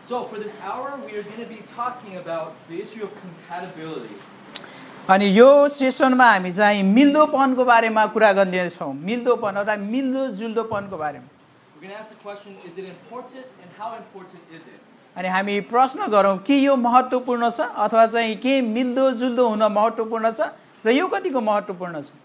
So for this hour, we are going to be talking about the issue of compatibility. अनि यो सेसनमा हामी चाहिँ मिल्दोपनको बारेमा कुरा गर्नेछौँ मिल्दोपन अर्थात् मिल्दोजुल्दोपनको बारेमा We're going to ask the question, is it important and how important is it? अनि हामी प्रश्न गरौँ के यो महत्त्वपूर्ण छ अथवा चाहिँ के मिल्दोजुल्दो हुन महत्त्वपूर्ण छ र यो कतिको महत्त्वपूर्ण छ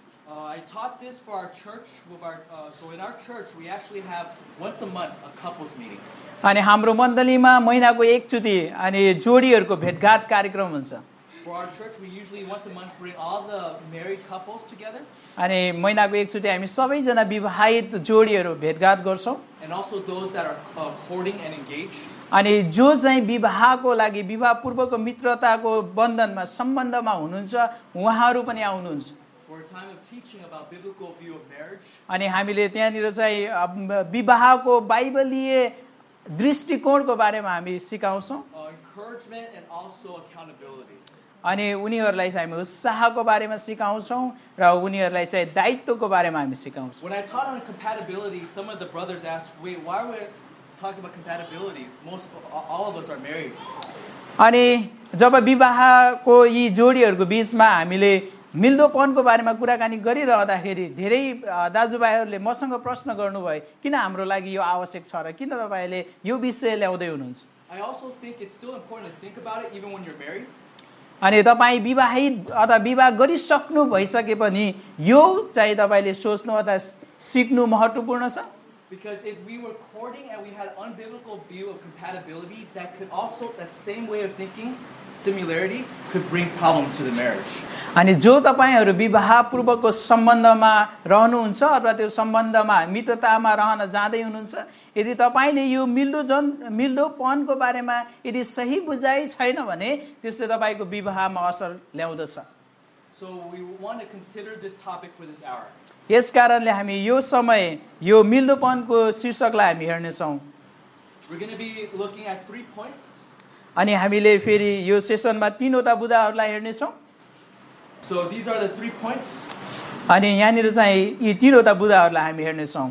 I taught this for our church. So in our church, we actually have once a month a couples meeting. अनि हाम्रो मण्डलीमा महिनाको एकचोटि अनि जोडीहरूको भेटघाट कार्यक्रम हुन्छ For our church, we usually once a month bring all the married couples together. अनि महिनाको एकचोटि हामी सबैजना विवाहित जोडीहरू भेटघाट गर्छौँ And also those that are courting and engaged. अनि जो चाहिँ विवाहको लागि विवाह पूर्वको मित्रताको बन्धनमा सम्बन्धमा हुनुहुन्छ उहाँहरू पनि आउनुहुन्छ For a time of teaching about biblical view of marriage. अनि हामीले त्यहाँनिर चाहिँ विवाहको बाइबलीय दृष्टिकोणको बारेमा हामी सिकाउँछौँ Encouragement and also accountability. अनि उनीहरूलाई चाहिँ हामी उत्साहको बारेमा सिकाउँछौँ र उनीहरूलाई चाहिँ दायित्वको बारेमा हामी सिकाउँछौँ When I taught on compatibility, some of the brothers asked, "Wait, why are we talking about compatibility? All of us are married." अनि जब विवाहको यी जोडीहरूको बीचमा हामीले मिल्दोपनको बारेमा कुराकानी गरिरहँदाखेरि धेरै दाजुभाइहरूले मसँग प्रश्न गर्नुभयो किन हाम्रो लागि यो आवश्यक छ र किन तपाईले यो विषय ल्याउँदै हुनुहुन्छ I also think it's still important to think about it even when you're married. अनि तपाईँ विवाहित अथवा विवाह गरिसक्नु भइसके पनि यो चाहिँ तपाईले सोच्नु अथवा सिक्नु महत्त्वपूर्ण छ Because if we were courting and we had an unbiblical view of compatibility, that same way of thinking, similarity, could bring problem to the marriage. अनि जो तपाईहरु विवाह पूर्वको सम्बन्धमा रहनुहुन्छ अथवा त्यो सम्बन्धमा मित्रतामा रहन जाँदै हुनुहुन्छ यदि तपाईले यो मिल्दोपनको बारेमा यदि सही बुझाइ छैन भने त्यसले तपाईको विवाहमा असर ल्याउँदछ So we want to consider this topic for this hour. यस कारणले हामी यो समय यो मिल्दोपनको शीर्षकलाई हामी हेर्ने छौं We're going to be looking at 3 points. अनि हामीले फेरि यो सेसनमा तीनवटा बुदाहरूलाई हेर्ने छौं So these are the 3 points. अनि यहाँनिर चाहिँ यी तीनवटा बुदाहरूलाई हामी हेर्ने छौं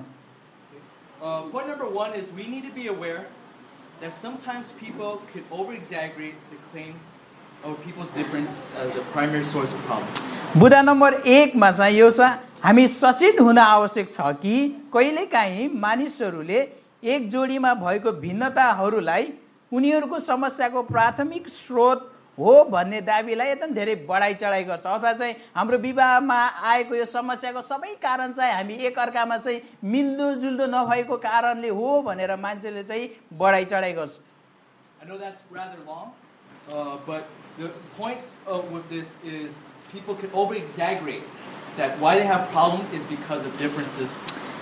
Point number 1 is we need to be aware that sometimes people could over-exaggerate the claim of people's difference as a primary source of problem. बुदा नम्बर 1 मा चाहिँ यो छ हामी सचेत हुन आवश्यक छ कि कहिलेकाहीँ मानिसहरूले एक जोडीमा भएको भिन्नताहरूलाई उनीहरूको समस्याको प्राथमिक स्रोत हो भन्ने दाबीलाई एकदम धेरै बढाइ चढाइ गर्छ अथवा चाहिँ हाम्रो विवाहमा आएको यो समस्याको सबै कारण चाहिँ हामी एक अर्कामा चाहिँ मिल्दोजुल्दो नभएको कारणले हो भनेर मान्छेले चाहिँ बढाइ चढाइ गर्छ I know that's rather long, but the point with this is people can over-exaggerate that why they have problem is because of differences.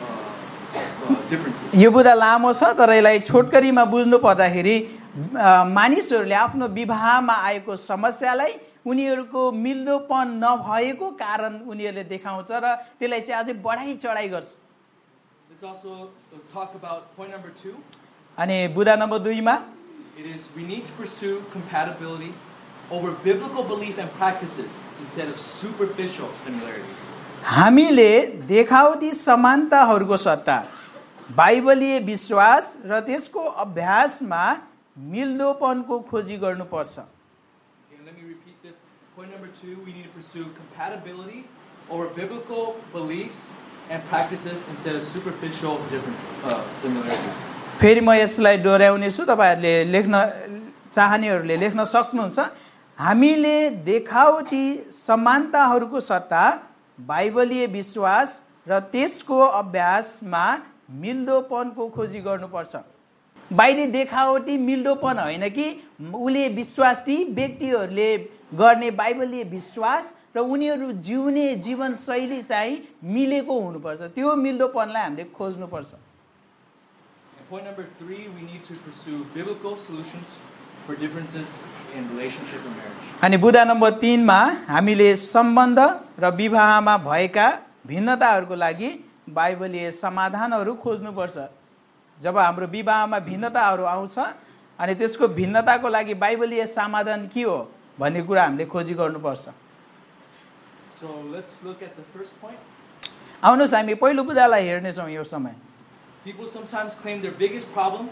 यो बुदा लामो छ तर यसलाई छोटकरीमा बुझ्नु पर्दाखेरि मानिसहरूले आफ्नो विवाहमा आएको समस्यालाई उनीहरूको मिल्दोपन नभएको कारण उनीहरूले देखाउँछ र त्यसलाई चाहिँ अझै बढाइ चढाइ गर्छ Let's also talk about point number 2. अनि बुदा नम्बर 2 मा it is we need to pursue compatibility over biblical belief and practices instead of superficial similarities. हामीले देखावटी समानताहरूको सट्टा बाइबलीय विश्वास र त्यसको अभ्यासमा मिल्दोपनको खोजी गर्नुपर्छ Let me repeat this. Point number 2, we need to pursue compatibility over biblical beliefs and practices instead of superficial similarities. फेरि म यसलाई दोहोर्याउने छु तपाईहरुले लेख्न चाहनेहरुले लेख्न सक्नुहुन्छ हामीले देखावटी समानताहरूको सट्टा बाइबलीय विश्वास र त्यसको अभ्यासमा मिल्दोपनको खोजी गर्नुपर्छ बाहिरी देखावटी मिल्दोपन हैन कि उले विश्वास ती व्यक्तिहरुले गर्ने बाइबलीय विश्वास र उनीहरु जिउने जीवन शैली चाहिँ मिलेको हुनुपर्छ त्यो मिल्दोपनलाई हामीले खोज्नुपर्छ Point number 3, we need to pursue biblical solutions for differences in relationship and marriage. अनि बुदा नम्बर 3 मा हामीले सम्बन्ध र विवाहमा भएका भिन्नताहरूको लागि बाइबलीय समाधानहरू खोज्नुपर्छ जब हाम्रो विवाहमा भिन्नताहरू आउँछ अनि त्यसको भिन्नताको लागि बाइबलीय समाधान के हो भन्ने कुरा हामीले खोजी गर्नुपर्छ So let's look at the first point. आउनुस् हामी पहिलो बुदालाई हेर्ने छौं यो समय People sometimes claim their biggest problem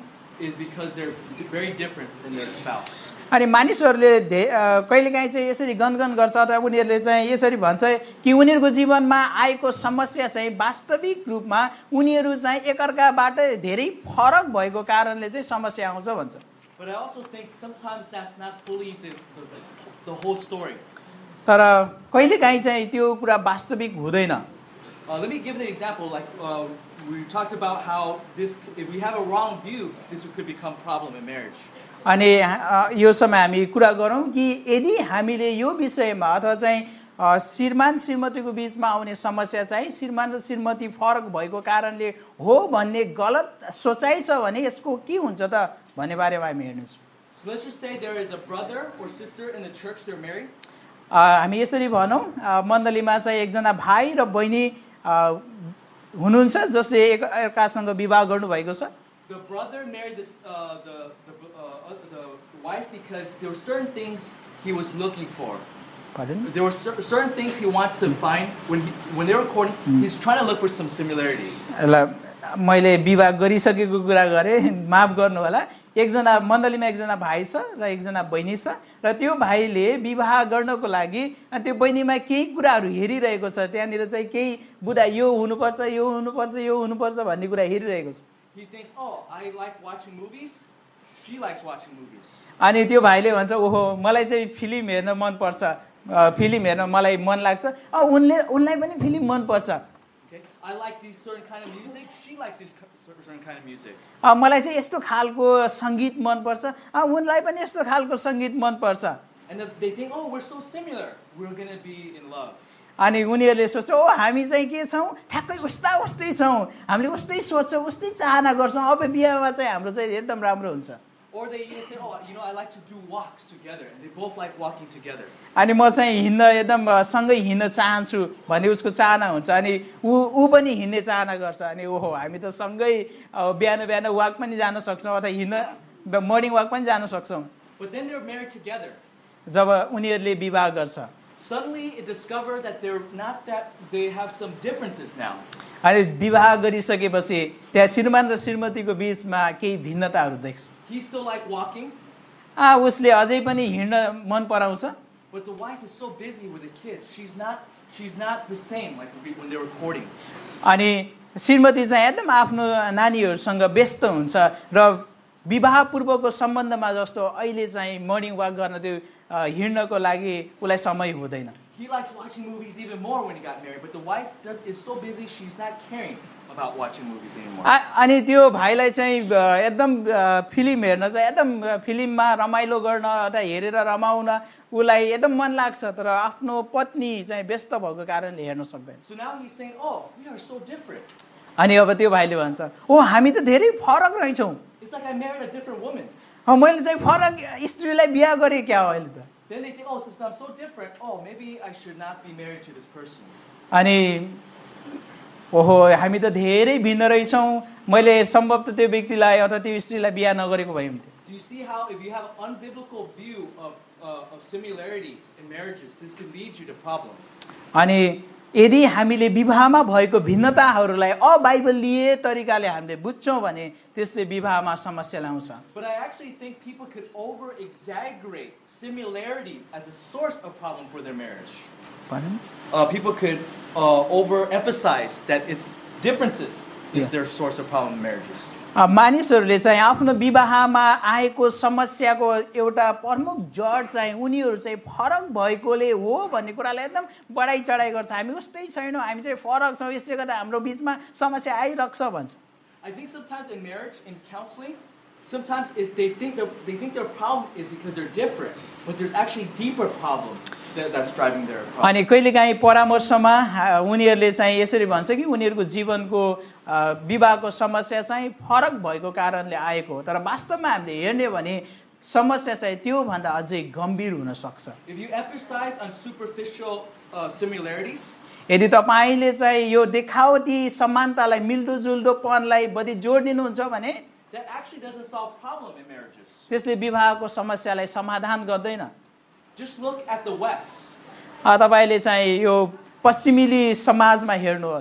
is because they're very different than their spouse. अनि मानिसहरूले कहिलेकाहीँ चाहिँ यसरी गनगन गर्छ र उनीहरूले चाहिँ यसरी भन्छ कि उनीहरूको जीवनमा आएको समस्या चाहिँ वास्तविक रूपमा उनीहरू चाहिँ एकअर्काबाट धेरै फरक भएको कारणले चाहिँ समस्या आउँछ भन्छ. But I also think sometimes that's not fully the whole story. तर कहिलेकाहीँ चाहिँ त्यो कुरा वास्तविक हुँदैन. Let me give an example. Like we talked about how this, if we have a wrong view, this could become problem in marriage. अनि यो समय हामी कुरा गरौँ कि यदि हामीले यो विषयमा अथवा चाहिँ श्रीमान श्रीमतीको बीचमा आउने समस्या चाहिँ श्रीमान र श्रीमती फरक भएको कारणले हो भन्ने गलत सोचाइ छ भने यसको के हुन्छ त भन्ने बारेमा हामी हेर्नेछौँ. So let's just say there is a brother or sister in the church, they're married. हामी यसरी भनौँ मण्डलीमा चाहिँ एकजना भाइ र बहिनी हुनुहुन्छ जसले एकअर्कासँग विवाह गर्नुभएको छ. The brother married the wife because there were certain things he was looking for. Pardon? There were certain things he wants to find when they were courting. He's trying to look for some similarities. ल मैले विवाह गरिसकेको कुरा गरेँ, माफ गर्नु होला. एकजना मण्डलीमा एकजना भाइ छ र एकजना बहिनी छ र त्यो भाइले विवाह गर्नको लागि त्यो बहिनीमा केही कुराहरू हेरिरहेको छ. त्यहाँनिर चाहिँ केही बुढा यो हुनुपर्छ यो हुनुपर्छ यो हुनुपर्छ भन्ने कुरा हेरिरहेको छ. He thinks, oh, I like watching movies. She likes watching movies. अनि त्यो भाइले भन्छ ओहो मलाई चाहिँ फिल्म हेर्न मन पर्छ, फिल्म हेर्न मलाई मन लाग्छ, उनलाई पनि फिल्म मन पर्छ. Okay, I like these certain kind of music. She likes these certain kind of music. मलाई चाहिँ यस्तो खालको सङ्गीत मन पर्छ, उनलाई पनि यस्तो खालको सङ्गीत मन पर्छ. And they think, oh, we're so similar. We're going to be in love. अनि उनीहरूले सोच्छ ओ हामी चाहिँ के छौँ ठ्याक्कै उस्तै छौँ, हामीले उस्तै सोच्छौँ उस्तै चाहना गर्छौँ, अब बिहामा चाहिँ हाम्रो चाहिँ एकदम राम्रो हुन्छ. Or they even say, oh, you know, I like to do walks together. And they both like walking together. अनि म चाहिँ हिँड्न एकदम सँगै हिँड्न चाहन्छु भन्ने उसको चाहना हुन्छ. अनि ऊ पनि हिँड्ने चाहना गर्छ. अनि ओहो हामी त सँगै बिहान वाक पनि जान सक्छौँ अथवा हिँड्न मर्निङ वाक पनि जान सक्छौँ. But then they're married together. जब उनीहरूले विवाह गर्छ Suddenly it discovered that they have some differences now. अनि विवाह गरिसकेपछि त्यहाँ श्रीमान र श्रीमतीको बीचमा केही भिन्नताहरू देख्छ. He still like walking. उसले अझै पनि हिँड्न मन पराउँछ. But the wife is so busy with the kids. She's not the same like when they were courting. अनि श्रीमती चाहिँ एकदम आफ्नो नानीहरूसँग व्यस्त हुन्छ र विवाह पूर्वको सम्बन्धमा जस्तो अहिले चाहिँ मर्निङ वाक गर्न त्यो हिँड्नको लागि उसलाई समय हुँदैन. He likes watching movies even more when he got married, but the wife is so busy she's not caring about watching movies anymore. अनि त्यो भाइलाई चाहिँ एकदम फिल्म हेर्न चाहिँ एकदम फिल्ममा रमाइलो गर्न अथवा हेरेर रमाउन उसलाई एकदम मन लाग्छ तर आफ्नो पत्नी चाहिँ व्यस्त भएको कारणले हेर्न सक्दैन. So now he's saying, oh, we are so different. अनि अब त्यो भाइले भन्छ ओ हामी त धेरै फरक रहेछौँ. It's like I married a different woman. मैले चाहिँ फरक स्त्रीलाई बिहा गरेँ क्या अहिले त. Then they think, oh, since I'm so different, oh, maybe I should not be married to this person. अनि ओहो हामी त धेरै भिन्न रहेछौँ, मैले सम्भवतः त्यो व्यक्तिलाई अथवा त्यो स्त्रीलाई बिहा नगरेको भए हुन्थ्यो. Do you see how if you have an unbiblical view of similarities in marriages, this could lead you to problem? अनि यदि हामीले विवाहमा भएको भिन्नताहरूलाई अबाइबलीय तरिकाले हामीले बुझ्छौँ भने त्यसले विवाहमा समस्या ल्याउँछ. But I actually think people could over exaggerate similarities as a source of problem for their marriage. People could overemphasize that its differences is their source of problem in marriages. मानिसहरूले चाहिँ आफ्नो विवाहमा आएको समस्याको एउटा प्रमुख जड चाहिँ उनीहरू चाहिँ फरक भएकोले हो भन्ने कुरालाई एकदम बढाइ चढाइ गर्छ. हामी उस्तै छैनौँ, हामी चाहिँ फरक छौँ, यसले गर्दा हाम्रो बिचमा समस्या आइरहेको छ भन्छ. I think sometimes in marriage, in counseling, sometimes they think their problem is because they're different, but there's actually deeper problems that's driving their problem. अनि कहिलेकाहीँ परामर्शमा उनीहरूले चाहिँ यसरी भन्छ कि उनीहरूको जीवनको विवाहको समस्या चाहिँ फरक भएको कारणले आएको हो, तर वास्तवमा हामीले हेर्ने भने समस्या चाहिँ त्यो भन्दा अझै गम्भीर हुन सक्छ. If you emphasize on superficial similarities, यदि तपाईले चाहिँ यो देखावटी समानतालाई मिल्दोजुल्दोपनलाई बढी जोड दिनुहुन्छ भने that actually doesn't solve problem in marriages. त्यसले विवाहको समस्यालाई समाधान गर्दैन. Just look at the West. तपाईले चाहिँ यो पश्चिमी समाजमा हेर्नुहोस्.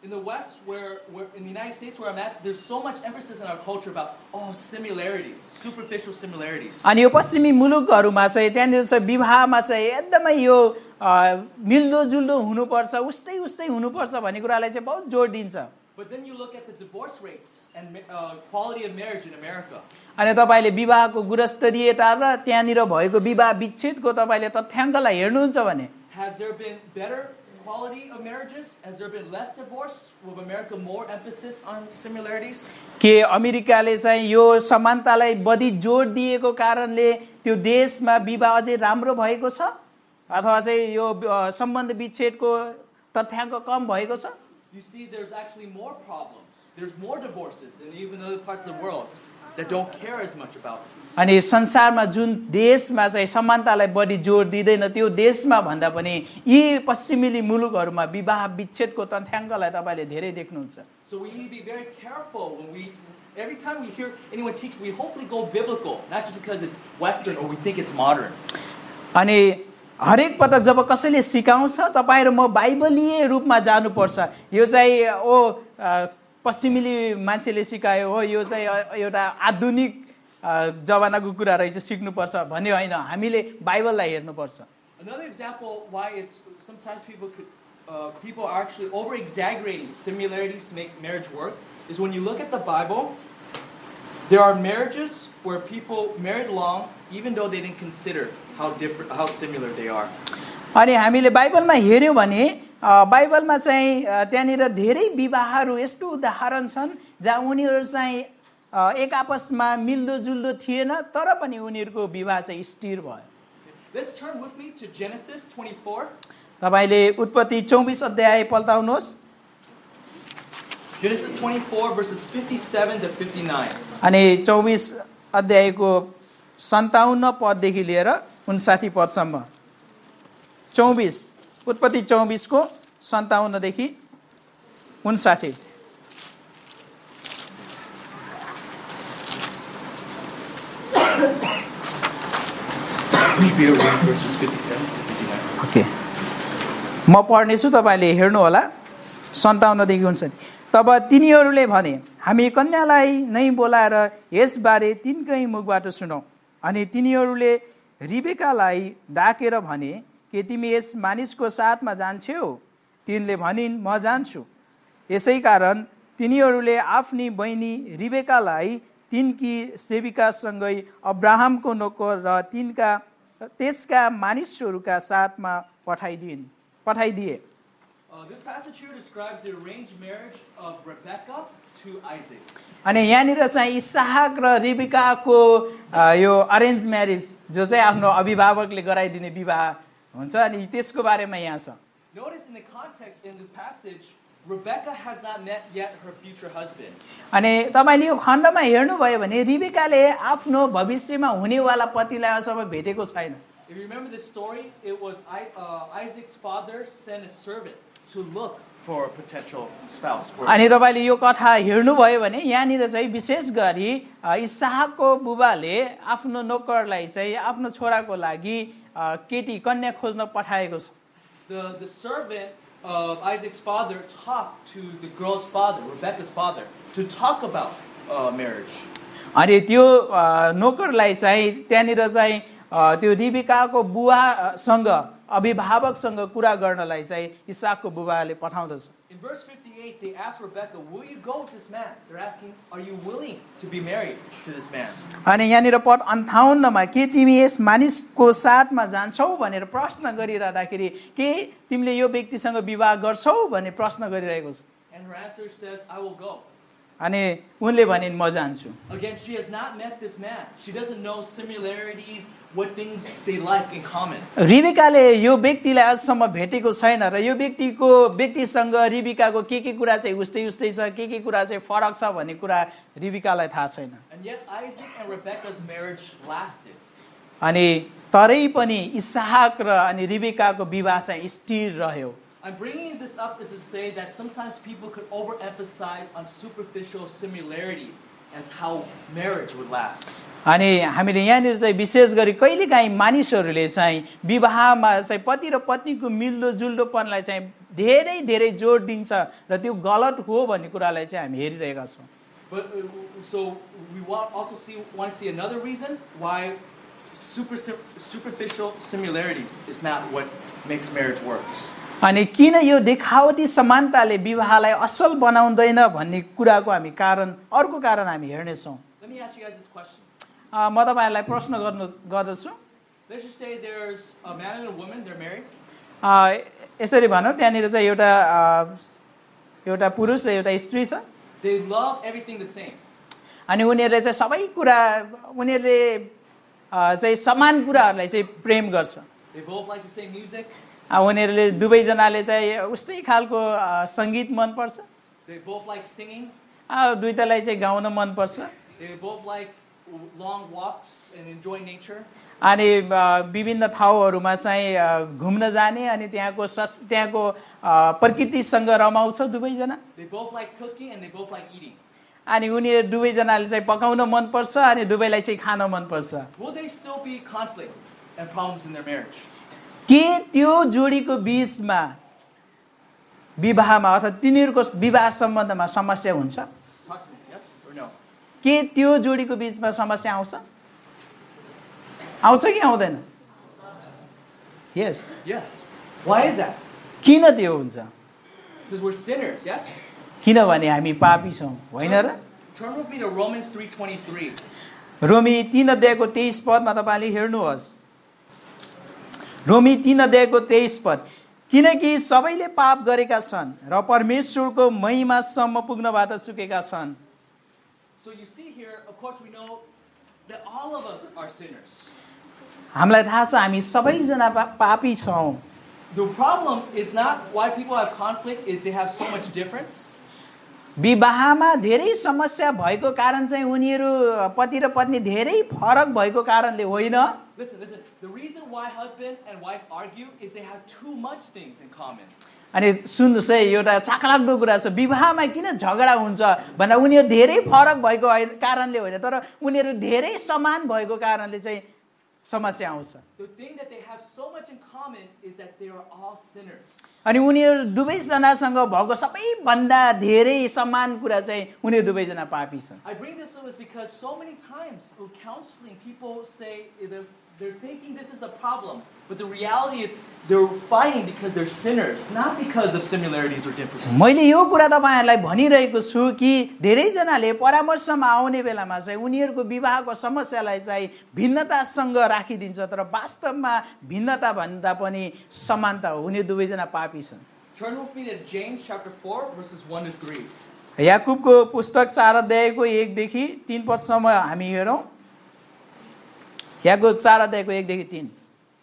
In the West, where in the United States where I'm at, there's so much emphasis in our culture about similarities, superficial similarities. अनि यो पश्चिमी मुलुकहरुमा चाहिँ त्यहाँनिर चाहिँ विवाहमा चाहिँ एकदमै यो मिल्दोजुल्दो हुनुपर्छ उस्तै उस्तै हुनुपर्छ भन्ने कुरालाई चाहिँ बहुत जोड दिन्छ. But then you look at the divorce rates and quality of marriage in America. अनि तपाईले विवाहको गुणस्तरीयता र त्यहाँनिर भएको विवाह विच्छेदको तपाईले तथ्याङ्कलाई हेर्नुहुन्छ भने Has there been better quality of marriages? Has there been less divorce? With America more emphasis on similarities? के अमेरिकाले चाहिँ यो समानतालाई बढी जोड दिएको कारणले त्यो देशमा विवाह अझै राम्रो भएको छ अथवा चाहिँ यो सम्बन्ध विच्छेदको तथ्याङ्क कम भएको छ? You see, there's actually more problems. There's more divorces than even other parts of the world that don't care as much about. अनि संसारमा जुन देशमा चाहिँ समानतालाई बढी जोड दिदैन त्यो देशमा भन्दा पनि यी पश्चिमेली मुलुकहरुमा विवाह विच्छेदको तथ्याङ्कलाई तपाईले धेरै देख्नुहुन्छ. So we need to be very careful when every time we hear anyone teach, we hopefully go biblical, not just because it's Western or we think it's modern. अनि हरेक पटक जब कसैले सिकाउँछ तपाईं र म बाइबलीय रूपमा जानुपर्छ. यो चाहिँ पश्चिमेली मान्छेले सिकायो हो यो चाहिँ एउटा आधुनिक जमानाको कुरा रहेछ सिक्नुपर्छ भन्ने हैन. हामीले बाइबललाई हेर्नुपर्छ. Another example why it's sometimes people are actually over exaggerating similarities to make marriage work is when you look at the Bible, there are marriages where people married long even though they didn't consider how similar they are. अनि हामीले बाइबलमा हेर्यौं भने बाइबलमा चाहिँ त्यहाँनिर धेरै विवाहहरू यस्तो उदाहरण छन् जहाँ उनीहरू चाहिँ एक आपसमा मिल्दोजुल्दो थिएन तर पनि उनीहरूको विवाह चाहिँ स्थिर भयो. Let's turn with me to Genesis 24. तपाईले उत्पत्ति 24 अध्याय पल्टाउनुहोस्. Genesis 24 verses 57 to 59. अनि 24 अध्यायको 57 पददेखि लिएर 59 पदसम्म. 24 उत्पत्ति 24 को 57 देखि 59. Verses 57 to 59. ओके म पढ्नेछु तपाईले हेर्नु होला 57 देखि 59. तब तिनीहरूले भने हामी कन्यालाई नै बोलाएर यसबारे तिनकै मुखबाट सुनौ. अनि तिनीहरूले रिबेकालाई डाकेर भने के तिमी यस मानिसको साथमा जान्छौ? तिनले भनिन् म जान्छु. यसै कारण तिनीहरूले आफ्नी बहिनी रिबेकालाई तिनकी सेविकासँगै अब्राहमको नोकर र त्यसका मानिसहरूका साथमा पठाइदिए. This passage here describes the arranged marriage of Rebecca to Isaac. अनि यहाँनिर चाहिँ इसाहाक र रिबेकाको यो अरेन्ज म्यारेज जो चाहिँ आफ्नो अभिभावकले गराइदिने विवाह हुन्छ अनि त्यसको बारेमा यहाँ छ. Notice in the context in this passage, Rebecca has not met yet her future husband. अनि तपाईले यो खण्डमा हेर्नुभयो भने रिबेकाले आफ्नो भविष्यमा हुनेवाला पतिलाई अझसम्म भेटेको छैन. If you remember this story, it was Isaac's father sent a servant to look for a potential spouse for him. अनि तपाईले यो कथा हेर्नुभयो भने यहाँनिर चाहिँ विशेष गरी इसाहाकको बुबाले आफ्नो नोकरलाई चाहिँ आफ्नो छोराको लागि केटी कन्या खोज्न पठाएको छ. The servant of Isaac's father talked to the girl's father, Rebecca's father, to talk about marriage. अनि त्यो नोकरलाई चाहिँ त्यहाँनिर चाहिँ त्यो रिबेकाको बुवासँग अभिभावकसँग कुरा गर्नलाई चाहिँ इसाकको बुबाले पठाउँदछ. In verse 58 they asked Rebecca, "Will you go with this man?" They're asking, "Are you willing to be married to this man?" अनि यहाँनिर पद 58 मा के तिमी यस मानिसको साथमा जान्छौ भनेर प्रश्न गरिरादाखेरि के तिमीले यो व्यक्तिसँग विवाह गर्छौ भन्ने प्रश्न गरिरहेको छ. And her answer says, "I will go." अनि उनले भनिन् म जान्छु. Again, she has not met this man. She doesn't know similarities, what things they like in common. रिबेकाले यो व्यक्तिलाई अझसम्म भेटेको छैन र यो व्यक्तिसँग रिबेकाको के कुरा चाहिँ उस्तै छ के कुरा चाहिँ फरक छ भन्ने कुरा रिबेकालाई थाहा छैन. And yet Isaac and Rebecca's marriage lasted. अनि तरै पनि इसाहाक र अनि रिबेकाको विवाह चाहिँ स्थिर रह्यो. I'm bringing this up is to say that sometimes people could overemphasize on superficial similarities as how marriage would last. अनि हामीले यहाँनिर चाहिँ विशेष गरी कहिलेकाहीँ मानिसहरूले चाहिँ विवाहमा चाहिँ पति र पत्नीको मिल्दोजुल्दोपनलाई चाहिँ धेरै धेरै जोड दिन्छ र त्यो गलत हो भन्ने कुरालाई चाहिँ हामी हेरिरहेका छौँ. But so we want to see another reason why superficial similarities is not what makes marriage works. अनि किन यो देखावटी समानताले विवाहलाई असल बनाउँदैन भन्ने कुराको हामी अर्को कारण हामी हेर्नेछौँ. Let me ask you guys this question. म तपाईहरुलाई प्रश्न गर्दछु. Let's just say there's a man and a woman, they're married. यसरी भनौँ त्यहाँनिर चाहिँ एउटा पुरुष र एउटा स्त्री छ. They love everything the same. अनि उनीहरूले चाहिँ सबै कुरा उनीहरूले चाहिँ समान कुराहरूलाई चाहिँ प्रेम गर्छ. They both like the same music. उनीहरूले दुवैजनाले चाहिँ उस्तै खालको संगीत मन पर्छ. They both like singing. दुईटालाई चाहिँ गाउन मन पर्छ. They both like long walks and enjoy nature. अनि विभिन्न ठाउँहरुमा चाहिँ घुम्न जाने अनि त्यहाँको प्रकृतिसँग रमाउँछ दुवैजना. They both like cooking and they both like eating. अनि उनीहरु दुवैजनाले चाहिँ पकाउन मन पर्छ अनि दुवैलाई चाहिँ खान मन पर्छ. Will there still be conflict and problems in their marriage? के त्यो जोडीको बीचमा विवाहमा अथवा तिनीहरुको विवाह सम्बन्धमा समस्या हुन्छ? Talk to me. Yes or no? के त्यो जोडीको बीचमा समस्या आउँछ? आउँछ कि आउँदैन? Yes. Yes. Why is that? किन त्यो हुन्छ? Because we're sinners, yes? किनभने हामी पापी छौं, होइन र? Turn with me to Romans 3:23. रोमी 3 अध्यायको 23 पदमा तपाईले हेर्नुहोस्. रोमी 3 अध्यायको 23 पद. किनकि सबैले पाप गरेका छन् र परमेश्वरको महिमासम्म पुग्नबाट चुकेका छन्. So you see here, of course we know that all of us are sinners. हामीलाई थाहा छ हामी सबैजना पापी छौं. The problem is not why people have conflict is they have so much difference. विवाहमा धेरै समस्या भएको कारण चाहिँ उनीहरु पति र पत्नी धेरै फरक भएको कारणले होइन. Listen. The reason why husband and wife argue is they have too much things in common. अनि सुन्नुस् है एउटा चाखलाग्दो कुरा छ. विवाहमा किन झगडा हुन्छ भन्दा उनीहरु धेरै फरक भएको कारणले होइन तर उनीहरु धेरै समान भएको कारणले चाहिँ समस्या आउँछ. The thing that they have so much in common is that they are all sinners. अनि उनीहरु दुवैजनासँग भएको सबैभन्दा धेरै समान कुरा चाहिँ उनीहरु दुवैजना पापी छन्. I bring this up is because so many times in counseling people say they're thinking this is the problem, but the reality is they're fighting because they're sinners, not because of similarities or differences. मैले यो कुरा तपाईहरुलाई भनिरहेको छु कि धेरैजनाले परामर्शमा आउने बेलामा चाहिँ उनीहरुको विवाहको समस्यालाई चाहिँ भिन्नतासँग राखिदिन्छ तर वास्तवमा भिन्नता भन्दा पनि समानता हो. उनी दुवैजना पापी छन्. Turn with me to James chapter 4 verses 1 to 3. याकूबको पुस्तक 4 अध्यायको 1 देखि 3 पदसम्म हामी हेरौं. याकूब 4 अध्यायको 1 देखि 3.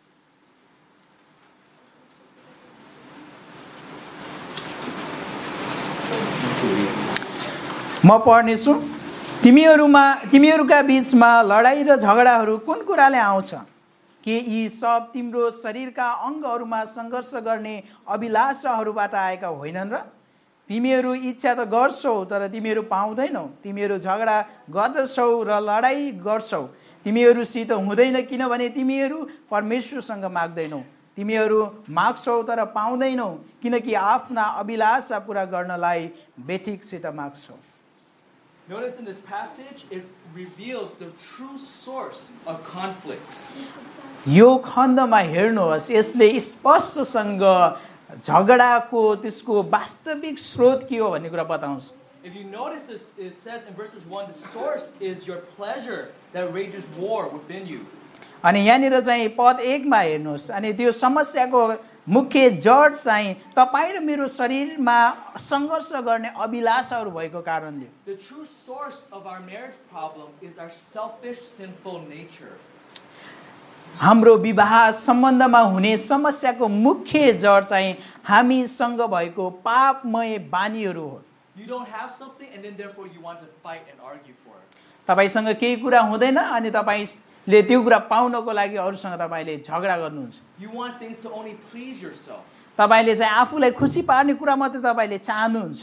म पढ्नेछु. तिमीहरुका बीचमा लडाई र झगडाहरू कुन कुराले आउँछ? के यी सब तिम्रो शरीरका अंगहरुमा संघर्ष गर्ने अभिलाषाहरूबाट आएका होइनन् र? तिमीहरु इच्छा त गर्छौ तर तिमीहरु पाउँदैनौ. तिमीहरु झगडा गर्दछौ र लडाई गर्छौ. तिमीहरुसित हुँदैन किनभने तिमीहरु परमेश्वरसँग माग्दैनौ. तिमीहरु माग्छौ तर पाउँदैनौ किनकि आफ्ना अभिलाषा पूरा गर्नलाई बेठिकसित माग्छौ. Notice in this passage it reveals the true source of conflicts. यो खण्डमा हेर्नुहोस् यसले स्पष्टसँग झगडाको त्यसको वास्तविक स्रोत के हो भन्ने कुरा बताउँछ. If you notice this, it says in verses 1, the source is your pleasure that rages war within you. अनि यहाँनिर चाहिँ पद 1 मा हेर्नुहोस्. अनि त्यो समस्याको मुख्य जड चाहिँ तपाई र मेरो शरीरमा संघर्ष गर्ने अभिलाषाहरू भएको कारणले. The true source of our marriage problem is our selfish sinful nature. हाम्रो विवाह सम्बन्धमा हुने समस्याको मुख्य जड चाहिँ हामीसँग भएको पापमय बानीहरू हो. You don't have something and then therefore you want to fight and argue for it. तपाईसँग केही कुरा हुँदैन अनि तपाईले त्यो कुरा पाउनको लागि अरूसँग तपाईले झगडा गर्नुहुन्छ. You want things to only please yourself. तपाईले चाहिँ आफूलाई खुसी पार्ने कुरा मात्र तपाईले चाहनुहुन्छ.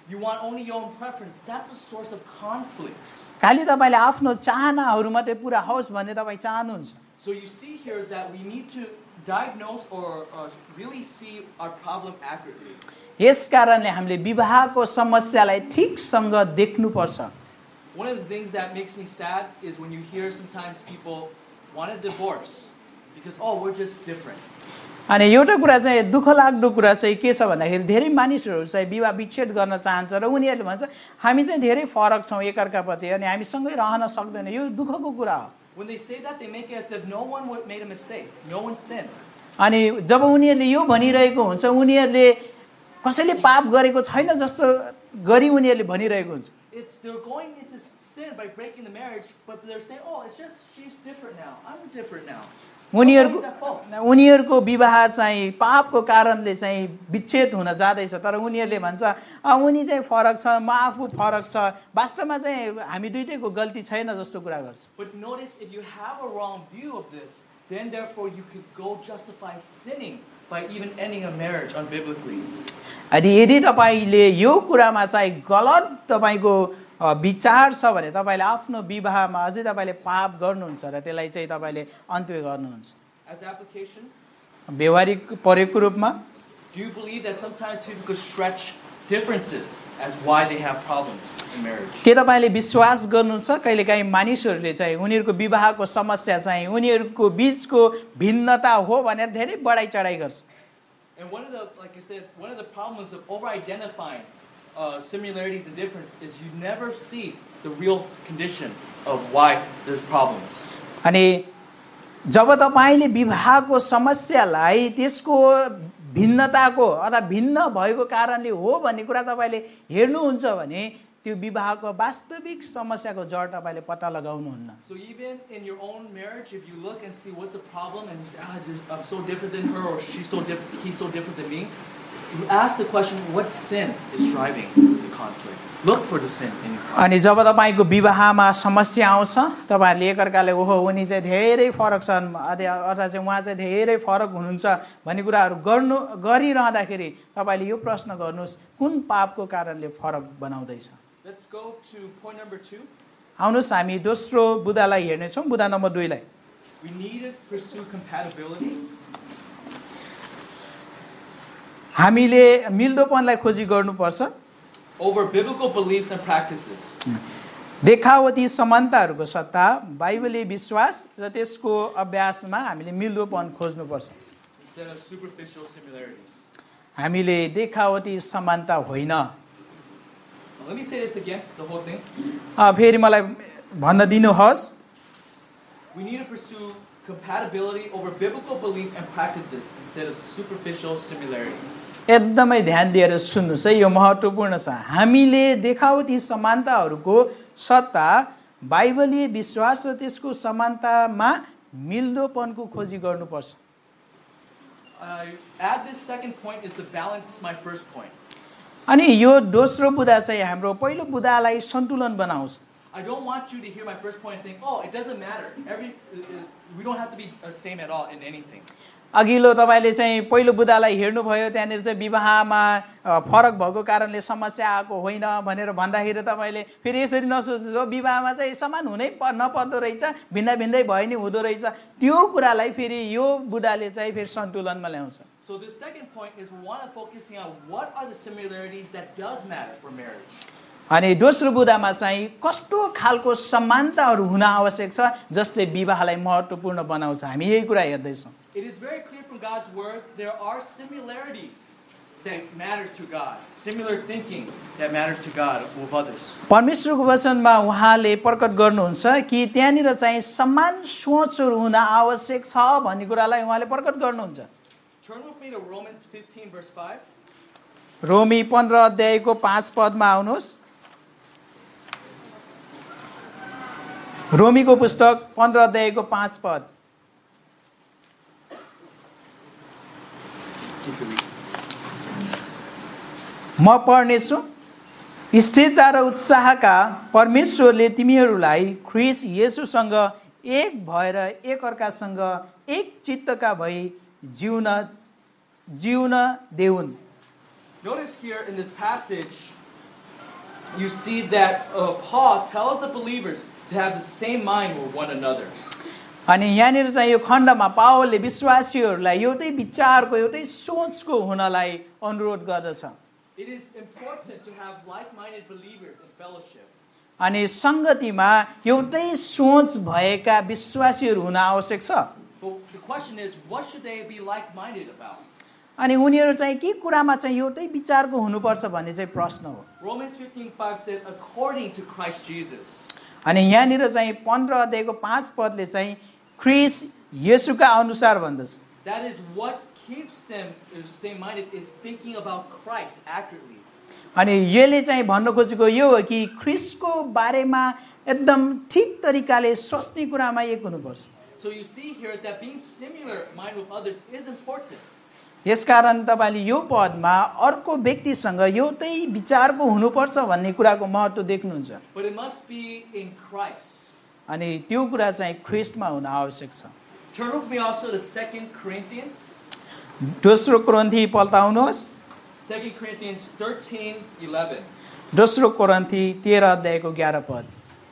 You want only your own preference. That's a source of conflicts. खाली तपाईले आफ्नो चाहनाहरू मात्रै पूरा होस् भन्ने तपाई चाहनुहुन्छ. So you see here that we need to diagnose or really see our problem accurately. यस कारणले हामीले विवाहको समस्यालाई ठीकसँग देख्नुपर्छ. One of the things that makes me sad is when you hear sometimes people want a divorce because we're just different. अनि एउटा कुरा चाहिँ दुःख लाग्दो कुरा चाहिँ के छ भन्दाखेरि धेरै मानिसहरू चाहिँ विवाह विच्छेद गर्न चाहन्छ र उनीहरूले भन्छ हामी चाहिँ धेरै फरक छौं एकअर्काप्रति अनि हामी सँगै रहन सक्दैन. यो दुःखको कुरा हो. When they say that, they make it as if no one made a mistake, no one sinned. अनि जब उनीहरूले यो भनिरहेको हुन्छ उनीहरूले कसैले पाप गरेको छैन जस्तो गरी उनीहरूले भनिरहेको हुन्छ. They're going into sin by breaking the marriage, but they're saying, it's just she's different now. I'm different now. उनीहरूको विवाह चाहिँ पापको कारणले चाहिँ विच्छेद हुन जाँदैछ तर उनीहरूले भन्छ उनी चाहिँ फरक छ म आफू फरक छ. वास्तवमा चाहिँ हामी दुईटैको गल्ती छैन जस्तो कुरा गर्छ. But notice if you have a wrong view of this, then therefore you could go justify sinning by even ending a marriage unbiblically. अनि यदि तपाईले यो कुरामा चाहिँ गलत तपाईको विचार छ भने तपाईले आफ्नो विवाहमा अझै तपाईले पाप गर्नुहुन्छ र त्यसलाई चाहिँ तपाईले अन्त्य गर्नुहुन्छ. As application, व्यवहारिक प्रयोगको रूपमा do you believe that sometimes people could stretch differences as why they have problems in marriage? के तपाईले विश्वास गर्नुहुन्छ कहिलेकाहीँ मानिसहरूले चाहिँ उनीहरूको विवाहको समस्या चाहिँ उनीहरूको बीचको भिन्नता हो भनेर धेरै बढाई चढाई गर्छ. And one of the problems of over-identifying similarities and differences is you never see the real condition of why there's problems. अनि जब तपाईले विवाहको समस्यालाई त्यसको भिन्नताको अथवा भिन्न भएको कारणले हो भन्ने कुरा तपाईले हेर्नुहुन्छ भने त्यो विवाहको वास्तविक समस्याको जड तपाईले पत्ता लगाउनुहुन्न. So even in your own marriage, if you look and see what's the problem and you say, I'm so different than her or she's so different, he's so different than me, you ask the question, what sin is driving the conflict? Look for the sin in your conflict. अनि जब तपाईको विवाहमा समस्या आउँछ तपाईहरुले एकअर्काले ओहो उनी चाहिँ धेरै फरक छन् अथवा चाहिँ उहाँ चाहिँ धेरै फरक हुनुहुन्छ भन्ने कुराहरु गरिरहँदाखेरि तपाईले यो प्रश्न गर्नुस् कुन पापको कारणले फरक बनाउँदैछ. Let's go to point number 2. आउनुस् हामी दोस्रो बुदालाई हेर्ने छौं. बुदा नम्बर 2 लाई we need to pursue compatibility. हामीले मिल्दोपनलाई खोजी गर्नुपर्छ. Over biblical beliefs and practices. देखावटी समानताहरुको सट्टा बाइबली विश्वास र त्यसको अभ्यासमा हामीले मिल्दोपन खोज्नुपर्छ. Instead of superficial similarities. हामीले देखावटी समानता होइन. Let me say this again, the whole thing. फेरि मलाई भन्न दिनुहोस्. We need to pursue compatibility over biblical belief and practices instead of superficial similarities. एकदमै ध्यान दिएर सुन्नुस् है यो महत्त्वपूर्ण छ. हामीले देखावटी समानताहरुको सट्टा बाइबली विश्वास र त्यसको समानतामा मिल्दोपनको खोजी गर्नुपर्छ. Add this second point is to balance my first point. अनि यो दोस्रो बुदा चाहिँ हाम्रो पहिलो बुदालाई सन्तुलन बनाउँछ. I don't want you to hear my first point and think, it doesn't matter. We don't have to be the same at all in anything. अघिल्लो तपाईले चाहिँ पहिलो बुदालाई हेर्नु भयो त्यहाँनिर चाहिँ विवाहमा फरक भएको कारणले समस्या आएको होइन भनेर भन्दाखेरि तपाईले फेरि यसरी नसोच्नुस् विवाहमा चाहिँ समान हुनै नपर्दो रहेछ भिन्न भिन्दै भयो नि हुँदो रहेछ त्यो कुरालाई फेरि यो बुदाले चाहिँ फेरि सन्तुलनमा ल्याउँछ. So the second point is we want to focusing on what are the similarities that does matter for marriage. अनि दोस्रो बुदामा चाहिँ कस्तो खालको समानताहरू हुन आवश्यक छ जसले विवाहलाई महत्त्वपूर्ण बनाउँछ हामी यही कुरा हेर्दै छौं. It is very clear from God's word there are similarities that matters to God, similar thinking that matters to God with others. परमेश्वरको वचनमा उहाँले प्रकट गर्नुहुन्छ कि त्यहाँनिर चाहिँ समान सोचहरू हुन आवश्यक छ भन्ने कुरालाई उहाँले प्रकट गर्नुहुन्छ. Turn with me to Romans 15 verse 5. रोमी 15 अध्यायको 5 पदमा आउनुहोस्. रोमीको पुस्तक 15 अध्यायको 5 पद. म पढ्नेछु. स्थिरता र उत्साहका परमेश्वरले तिमीहरूलाई ख्रीष्ट येशूसँग एक भएर एकअर्कासँग एक चित्तका भई जिउन देउन्. Notice here in this passage you see that Paul tells the believers to have the same mind with one another. अनि यहाँनिर चाहिँ यो खण्डमा पावलले विश्वासीहरूलाई एउटै विचारको एउटै सोचको हुनलाई अनुरोध गर्दछ. It is important to have like-minded believers in fellowship. अनि संगतिमा एउटै सोच भएका विश्वासीहरू हुन आवश्यक छ. But the question is, what should they be like-minded about? अनि उनीहरू चाहिँ के कुरामा चाहिँ एउटै विचारको हुनुपर्छ भन्ने चाहिँ प्रश्न हो. Romans 15:5 says, according to Christ Jesus. अनि यहाँनिर चाहिँ 15 अध्यायको 5 पदले चाहिँ ख्रीष्ट येशूका अनुसार भन्दछ. That is what keeps them same-minded, is thinking about Christ accurately. अनि यसले चाहिँ भन्न खोजेको यो हो कि ख्रीष्टको बारेमा एकदम ठीक तरिकाले सोच्ने कुरामा एक हुनुपर्छ. So you see here that being similar minded with others is important. यसकारण तपाईले यो पदमा अर्को व्यक्तिसँग एउटै विचारको हुनुपर्छ भन्ने कुराको महत्त्व देख्नुहुन्छ. But it must be in Christ. अनि त्यो कुरा चाहिँ ख्रीष्टमा हुन आवश्यक छ. Turn with me also to 2 Corinthians. दोस्रो कोरिन्थी पल्टाउनुहोस्. 2 Corinthians 13:11. दोस्रो कोरिन्थी 13 अध्यायको 11 पद.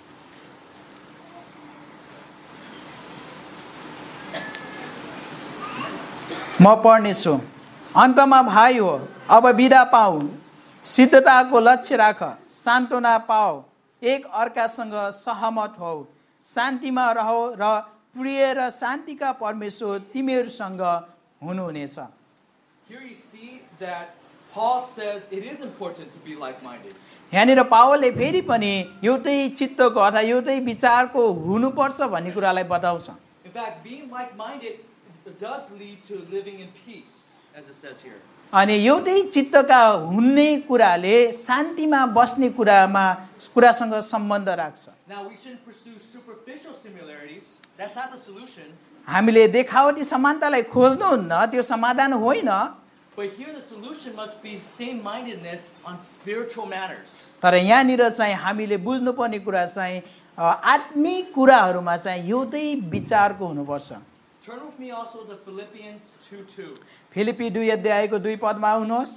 म पढ्नेछु. अन्तमा भाइ हो, अब बिदा पाऊ, सिद्धताको लक्ष्य राख, सान्त्वना पाऊ, एक अर्कासँग सहमत हौ, शान्तिमा रहो र प्रिय र शान्तिका परमेश्वर तिमीहरूसँग हुनुहुनेछ. Here you see that Paul says it is important to be like-minded. यहाँनिर पावलले फेरि पनि एउटै चित्तको अथवा एउटै विचारको हुनुपर्छ भन्ने कुरालाई बताउँछ. In fact, being like-minded does lead to living in peace, as it says here. अनि एउटै चित्तका हुने कुराले शान्तिमा बस्ने कुरासँग सम्बन्ध राख्छ. Now we shouldn't pursue superficial similarities. That's not the solution. हामीले देखावटी समानतालाई खोज्नुहुन्न, त्यो समाधान होइन. But here the solution must be same-mindedness on spiritual matters. तर यहाँनिर चाहिँ हामीले बुझ्नुपर्ने कुरा चाहिँ आत्मिक कुराहरूमा चाहिँ एउटै विचारको हुनुपर्छ. Turn with me also to Philippians 2:2. Philippi 2 अध्यायको 2 पदमा आउनुहोस्.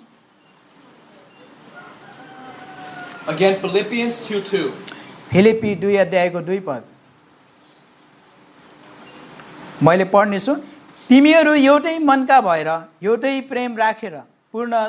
Again, Philippians 2:2. फिलिपी 2 अध्यायको 2 पद. मैले पढ्नेछु. तिमीहरू एउटै मनका भएर एउटै प्रेम राखेर पूर्ण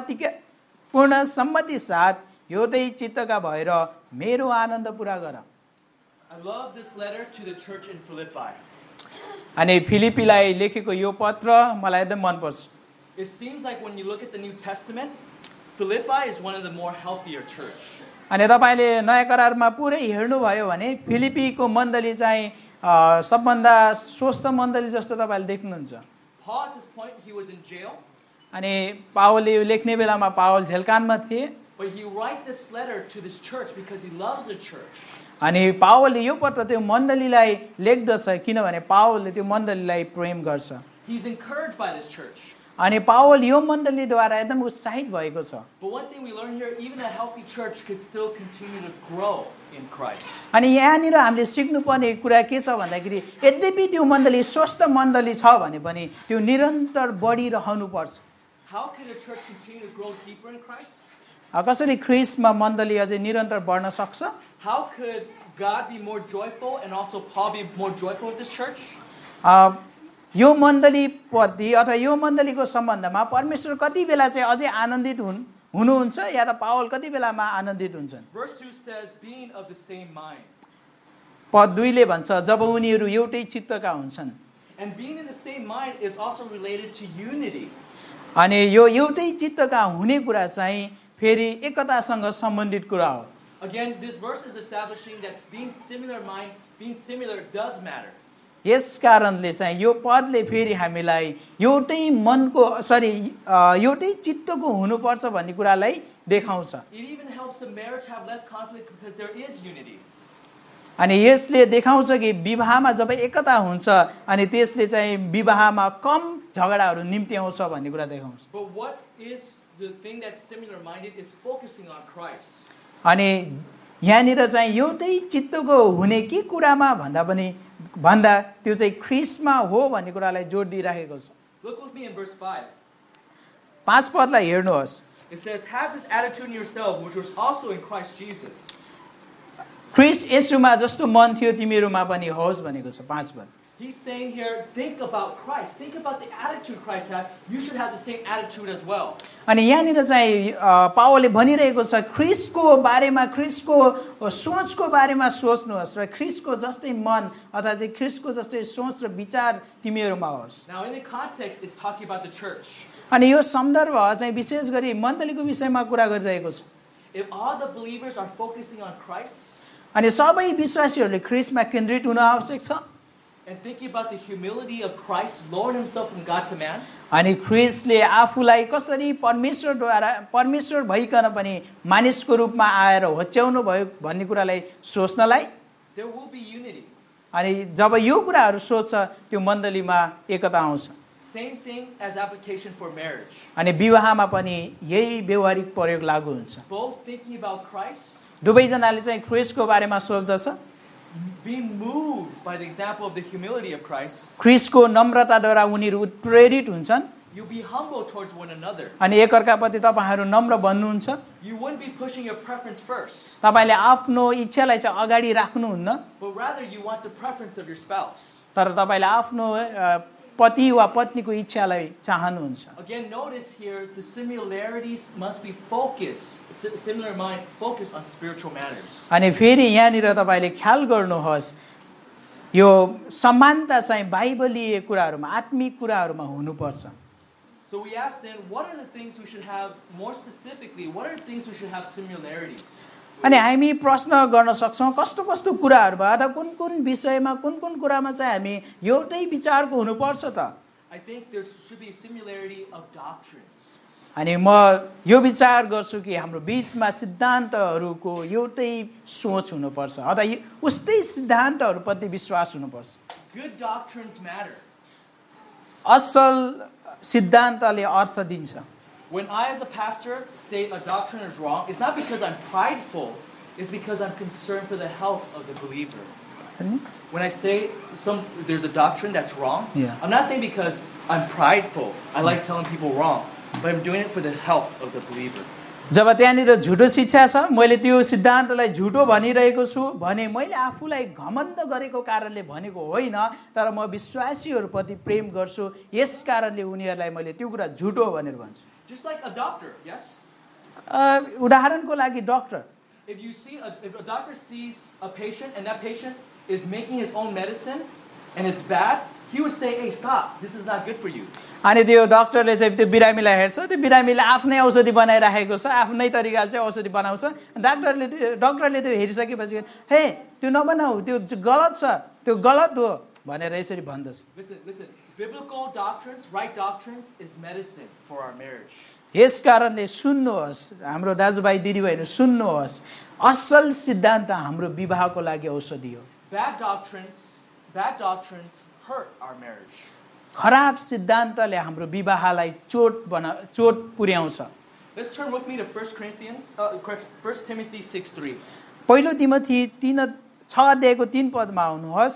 सम्मति साथ एउटै चित्तका भएर मेरो आनन्द पूरा गर. I love this letter to the church in Philippi. अनि फिलिपीलाई लेखेको यो पत्र मलाई एकदम मन पर्छ. It seems like when you look at the New Testament, Philippi is one of the more healthier church. अनि तपाईले नयाँ करारमा पुरै हेर्नुभयो भने फिलिपीको मण्डली चाहिँ सबभन्दा स्वस्थ मण्डली जस्तो तपाईले देख्नुहुन्छ. Paul at this point he was in jail. अनि पावलले यो लेख्ने बेलामा पावल झेलकानमा थिए. But he write this letter to this church because he loves the church. अनि पावलले यो पत्र त्यो मण्डलीलाई लेख्दछ किनभने पावलले त्यो मण्डलीलाई प्रेम गर्छ. He's encouraged by this church. अनि पावल यो मण्डलीद्वारा एकदम उत्साहित भएको छ. But one thing we learn here, even a healthy church can still continue to grow in Christ. अनि यहाँनिर हामीले सिक्नुपर्ने कुरा के छ भन्दाखेरि यद्यपि त्यो मण्डली स्वस्थ मण्डली छ भने पनि त्यो निरन्तर बढिरहनु पर्छ. How can a church continue to grow deeper in Christ? कसरी ख्रीष्टमा मण्डली अझै निरन्तर बढ्न सक्छ? How could God be more joyful and also Paul be more joyful with this church? यो मण्डली प्रति अथवा यो मण्डलीको सम्बन्धमा परमेश्वर कति बेला चाहिँ अझै आनन्दित हुनुहुन्छ या त पावल कति बेलामा आनन्दित हुन्छन्? Verse 2 says being of the same mind. पद 2 ले भन्छ जब उनीहरू एउटै चित्तका हुन्छन्. And being in the same mind is also related to unity. अनि यो एउटै चित्तका हुने कुरा चाहिँ फेरि एकतासँग सम्बन्धित कुरा हो. Again, this verse is establishing that being similar does matter. यस कारणले चाहिँ यो पदले फेरि हामीलाई एउटै मनको एउटै चित्तको हुनुपर्छ भन्ने कुरालाई देखाउँछ. It even helps the marriage have less conflict because there is unity. अनि यसले देखाउँछ कि विवाहमा जब एकता हुन्छ अनि त्यसले चाहिँ विवाहमा कम झगडाहरू निम्ति आउँछ भन्ने कुरा देखाउँछ. But what is the thing that's similar minded is focusing on Christ. अनि यहाँनिर चाहिँ एउटै चित्तको हुने के कुरामा भन्दा त्यो चाहिँ ख्रीष्टमा हो भन्ने कुरालाई जोड दिइराखेको छ. Look with me in verse 5. 5 पदलाई हेर्नुहोस्. It says, have this attitude in yourself, which was also in Christ Jesus. ख्रिस्ट येशूमा जस्तो मन थियो तिमीहरूमा पनि होस् भनेको छ 5 पद. He's saying here, think about Christ. Think about the attitude Christ had. You should have the same attitude as well. अनि यहाँनिर चाहिँ पावलले भनिरहेको छ ख्रिस्टको बारेमा ख्रिस्टको सोचको बारेमा सोच्नुहोस् र ख्रिस्टको जस्तै मन अथवा चाहिँ ख्रिस्टको जस्तै सोच र विचार तिमीहरूमा होस्. Now in the context it's talking about the church. अनि यो सन्दर्भ चाहिँ विशेष गरी मण्डलीको विषयमा कुरा गरिरहेको छ. If all the believers are focusing on Christ, अनि सबै विश्वासीहरूले ख्रिस्टमा केन्द्रित हुन आवश्यक छ. And thinking about the humility of Christ, lowering himself from God to man. अनि ख्रिस्टले आफूलाई कसरी परमेश्वर भइकन पनि मानिसको रूपमा आएर होच्याउनु भयो भन्ने कुरालाई सोच्नलाई There will be unity. अनि जब यो कुराहरू सोच्छ त्यो मण्डलीमा एकता आउँछ. Same thing as application for marriage. अनि विवाहमा पनि यही व्यवहारिक प्रयोग लागू हुन्छ. Both thinking about Christ, दुवैजनाले चाहिँ ख्रिस्टको बारेमा सोच्दछ. being moved by the example of the humility of Christ. ख्रिस्टको नम्रताद्वारा उनीहरू उत्प्रेरित हुन्छन्. You be humble towards one another. अनि एकअर्काप्रति तपाईहरु नम्र बन्नुहुन्छ. You wouldn't be pushing your preference first. तपाईले आफ्नो इच्छालाई चाहिँ अगाडि राख्नुहुन्न. But rather you want the preference of your spouse. तर तपाईले आफ्नो पति वा पत्नीको इच्छालाई चाहनुहुन्छ. Again, notice here the similarities must be focused, similar mind, focused on spiritual matters. अनि फेरि यहाँनिर तपाईले ख्याल गर्नुहोस् यो समानता चाहिँ बाइबलीय कुराहरुमा आत्मिक कुराहरुमा हुनुपर्छ. So we asked then, what are the things we should have more specifically? What are the things we should have similarities? अनि हामी प्रश्न गर्न सक्छौं कस्तो कस्तो कुराहरुमा अथवा कुन विषयमा कुन कुरामा चाहिँ हामी एउटै विचारको हुनुपर्छ त. I think there should be a similarity of doctrines. अनि म यो विचार गर्छु कि हाम्रो बीचमा सिद्धान्तहरुको एउटै सोच हुनुपर्छ अथवा उस्तै सिद्धान्तहरुप्रति विश्वास हुनुपर्छ. Good doctrines matter. असल सिद्धान्तले अर्थ दिन्छ. When I as a pastor say a doctrine is wrong, it's not because I'm prideful, it's because I'm concerned for the health of the believer. When I say there's a doctrine that's wrong, I'm not saying because I'm prideful, I like telling people wrong, but I'm doing it for the health of the believer. जब त्यहाँनिर झुटो शिक्षा छ मैले त्यो सिद्धान्तलाई झुटो भनिरहेको छु भने मैले आफूलाई घमण्ड गरेको कारणले भनेको होइन तर म विश्वासीहरुप्रति प्रेम गर्छु यस कारणले उनीहरुलाई मैले त्यो कुरा झुटो भनेर भन्छु. Just like a doctor, yes? उदाहरणको लागि doctor. If a doctor sees a patient and that patient is making his own medicine and it's bad, he would say, "Hey, stop. This is not good for you." अनि त्यो डाक्टरले चाहिँ त्यो बिरामीलाई हेर्छ त्यो बिरामीले आफ्नै औषधि बनाइराखेको छ आफ्नै तरिकाले चाहिँ औषधि बनाउँछ डाक्टरले त्यो हेरिसकेपछि हे त्यो नबनाऊ त्यो गलत छ त्यो गलत हो भनेर यसरी भन्दछ. Listen. Biblical doctrines, right doctrines is medicine for our marriage. यस कारणले सुन्नुहोस् हाम्रो दाजुभाइ दिदीबहिनी सुन्नुहोस् असल सिद्धान्त हाम्रो विवाहको लागि औषधि हो. Bad doctrines hurt our marriage. खराब सिद्धान्तले हाम्रो विवाहलाई चोट पुर्याउँछ. Let's turn with me to 1 Timothy 6:3. पहिलो तिमोथी 6 अध्यायको 3 पदमा आउनुहोस्.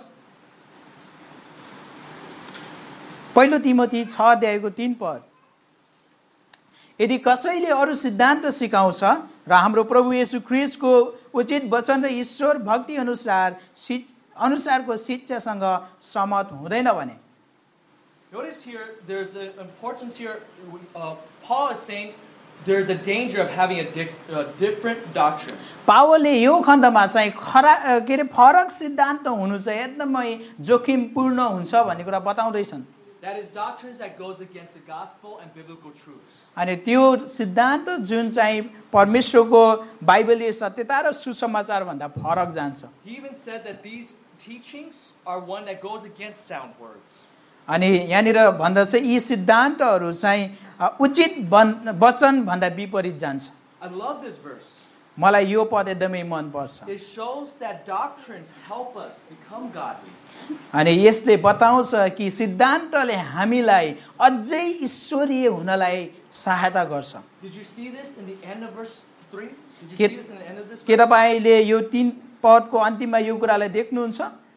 पहिलो तिमोथी 6 अध्यायको 3 पद. यदि कसैले अरु सिद्धान्त सिकाउँछ र हाम्रो प्रभु येशू ख्रीष्टको उचित वचन र ईश्वर भक्ति अनुसारको शिक्षासँग सहमत हुँदैन भने. Notice here, there's an importance here. Paul is saying there's a danger of having a different doctrine. पावलले यो खण्डमा चाहिँ फरक सिद्धान्त हुनु चाहिँ एकदमै जोखिमपूर्ण हुन्छ भन्ने कुरा बताउँदैछन्. That is doctrines that goes against the gospel and biblical truths. अनि त्यो सिद्धान्त जुन चाहिँ परमेश्वरको बाइबलीय सत्यता र सुसमाचार भन्दा फरक जान्छ. He even said that these teachings are one that goes against sound words. अनि यहाँनिर भन्दा चाहिँ यी सिद्धान्तहरू चाहिँ उचित वचन भन्दा विपरीत जान्छ. I love this verse. मलाई यो पद एकदमै मन पर्छ. It shows that doctrines help us become godly. अनि यसले बताउँछ कि सिद्धान्तले हामीलाई अझै ईश्वरीय हुनलाई सहायता गर्छ. Did you see this in the end of verse 3? Did you see this in the end of this verse? के तपाईले यो 3 पदको अन्तिममा यो कुरालाई देख्नुहुन्छ?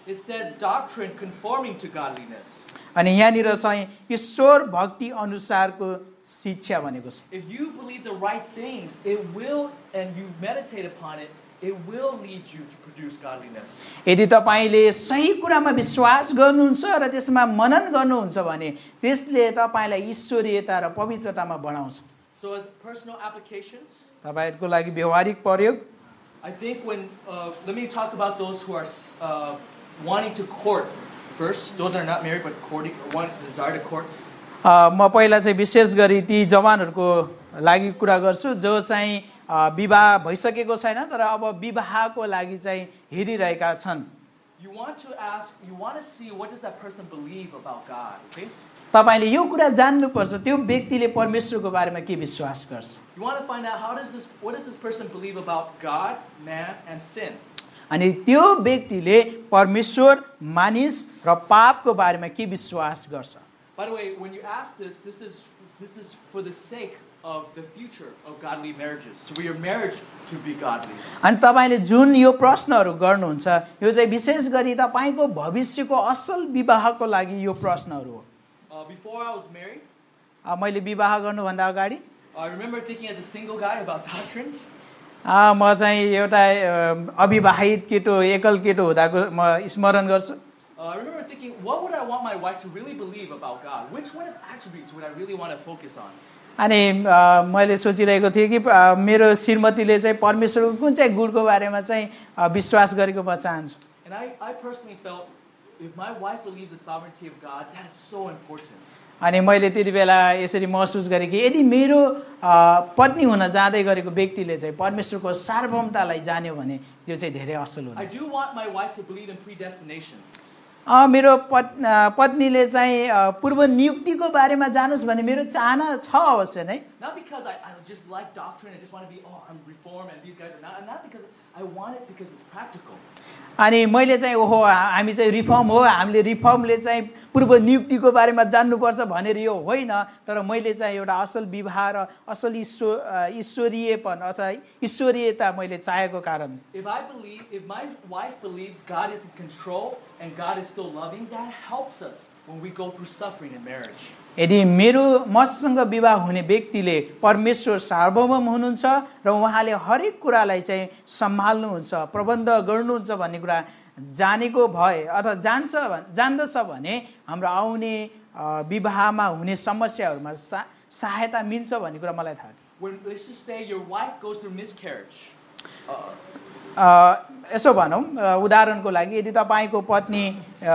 it says doctrine conforming to godliness. अनि यहाँनिर चाहिँ ईश्वर भक्ति अनुसारको शिक्षा भनेको छ. If you believe the right things, it will, and you meditate upon it, it will lead you to produce godliness. यदि तपाईले सही कुरामा विश्वास गर्नुहुन्छ र त्यसमा मनन गर्नुहुन्छ भने त्यसले तपाईलाई ईश्वरीयता र पवित्रतामा बढाउँछ. So as personal applications, तपाईहरुको लागि व्यवहारिक प्रयोग, I think when let me talk about those who are wanting to court first. Those are not married but courting, one desire to court. म पहिला चाहिँ विशेष गरी ती जवानहरुको लागि कुरा गर्छु जो चाहिँ विवाह भइसकेको छैन तर अब विवाहको लागि चाहिँ हेरिरहेका छन्. You want to ask, you want to see what does that person believe about God, okay? तपाईले यो कुरा जान्नुपर्छ त्यो व्यक्तिले परमेश्वरको बारेमा के विश्वास गर्छ. You want to find out what does this person believe about God, man and sin. अनि त्यो व्यक्तिले परमेश्वर, मानिस र पापको बारेमा के विश्वास गर्छ. By the way, when you ask this is for the sake of the future of godly marriages. So for your marriage to be godly. अनि तपाईले जुन यो प्रश्नहरु गर्नुहुन्छ यो चाहिँ विशेष गरी तपाईको भविष्यको असल विवाहको लागि यो प्रश्नहरु हो. Before I was married, मैले विवाह गर्नु भन्दा अगाडि I remember thinking as a single guy about doctrines. म चाहिँ एउटा अविवाहित केटो एकल केटो हुँदाको म स्मरण गर्छु. I remember thinking, what would I want my wife to really believe about God? Which one of the attributes would I really want to focus on? अनि मैले सोचिरहेको थिएँ कि मेरो श्रीमतीले चाहिँ परमेश्वरको कुन चाहिँ गुणको बारेमा चाहिँ विश्वास गरेको म चाहन्छु. And I personally felt if my wife believed the sovereignty of God, that is so important. अनि मैले त्यति बेला यसरी महसुस गरेँ कि यदि मेरो पत्नी हुन जाँदै गरेको व्यक्तिले चाहिँ परमेश्वरको सार्वभौमतालाई जान्यो भने त्यो चाहिँ धेरै असल हुन्छ. I do want my wife to believe in predestination. मेरो पत्नीले चाहिँ पूर्व नियुक्तिको बारेमा जानुस् भन्ने मेरो चाहना छ अवश्य नै. Not because I just like doctrine and just want to be I'm reformed and these guys are not because I want it because it's practical. अनि मैले चाहिँ ओहो हामी चाहिँ रिफर्म हो हामीले रिफर्मले चाहिँ पूर्व नियुक्तिको बारेमा जान्नुपर्छ भनेर यो होइन तर मैले चाहिँ एउटा असल विवाह र असल ईश्वरीयपन अथवा ईश्वरीयता मैले चाहेको कारण. If my wife believes God is in control and God is still loving, that helps us when we go through suffering in marriage. यदि मेरो मसँग विवाह हुने व्यक्तिले परमेश्वर सार्वभौम हुनुहुन्छ र उहाँले हरेक कुरालाई चाहिँ सम्हाल्नुहुन्छ प्रबन्ध गर्नुहुन्छ भन्ने कुरा जानेको भए अथवा जान्दछ भने हाम्रो आउने विवाहमा हुने समस्याहरुमा सहायता मिल्छ भन्ने कुरा मलाई थाहा छ. When let's just say your wife goes through miscarriage. यसो भनौं उदाहरणको लागि यदि तपाईको पत्नी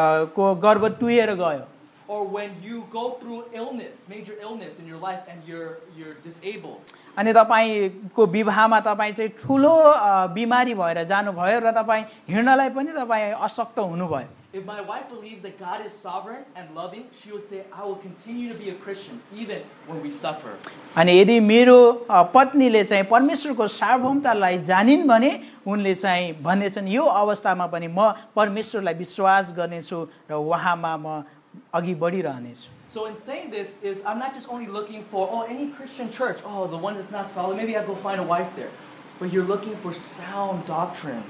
को गर्भ टुहेर गयो or when you go through major illness in your life and you're disabled. अनि तपाईको विवाहमा तपाई चाहिँ ठूलो बिमारी भएर जानु भयो र तपाई हिड्नलाई पनि तपाई अशक्त हुनु भयो. If my wife believes that God is sovereign and loving, she will say, I will continue to be a Christian even when we suffer. अनि यदि मेरो पत्नीले चाहिँ परमेश्वरको सार्वभौमतालाई जानिन् भने उनले चाहिँ भन्नेछन् यो अवस्थामा पनि म परमेश्वरलाई विश्वास गर्नेछु र उहाँमा म अघि बढिरहनेछु. So in saying this is I'm not just only looking for any Christian church, the one that's not solid, maybe I'll go find a wife there. But you're looking for sound doctrine.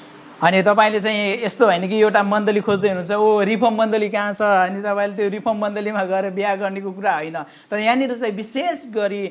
अनि तपाईले चाहिँ यस्तो हैन कि एउटा मण्डली खोज्दै हुनुहुन्छ रिफर्म मण्डली कहाँ छ अनि तपाईले त्यो रिफर्म मण्डलीमा गएर बिहे गर्नेको कुरा हैन तर यहाँनिर चाहिँ विशेष गरी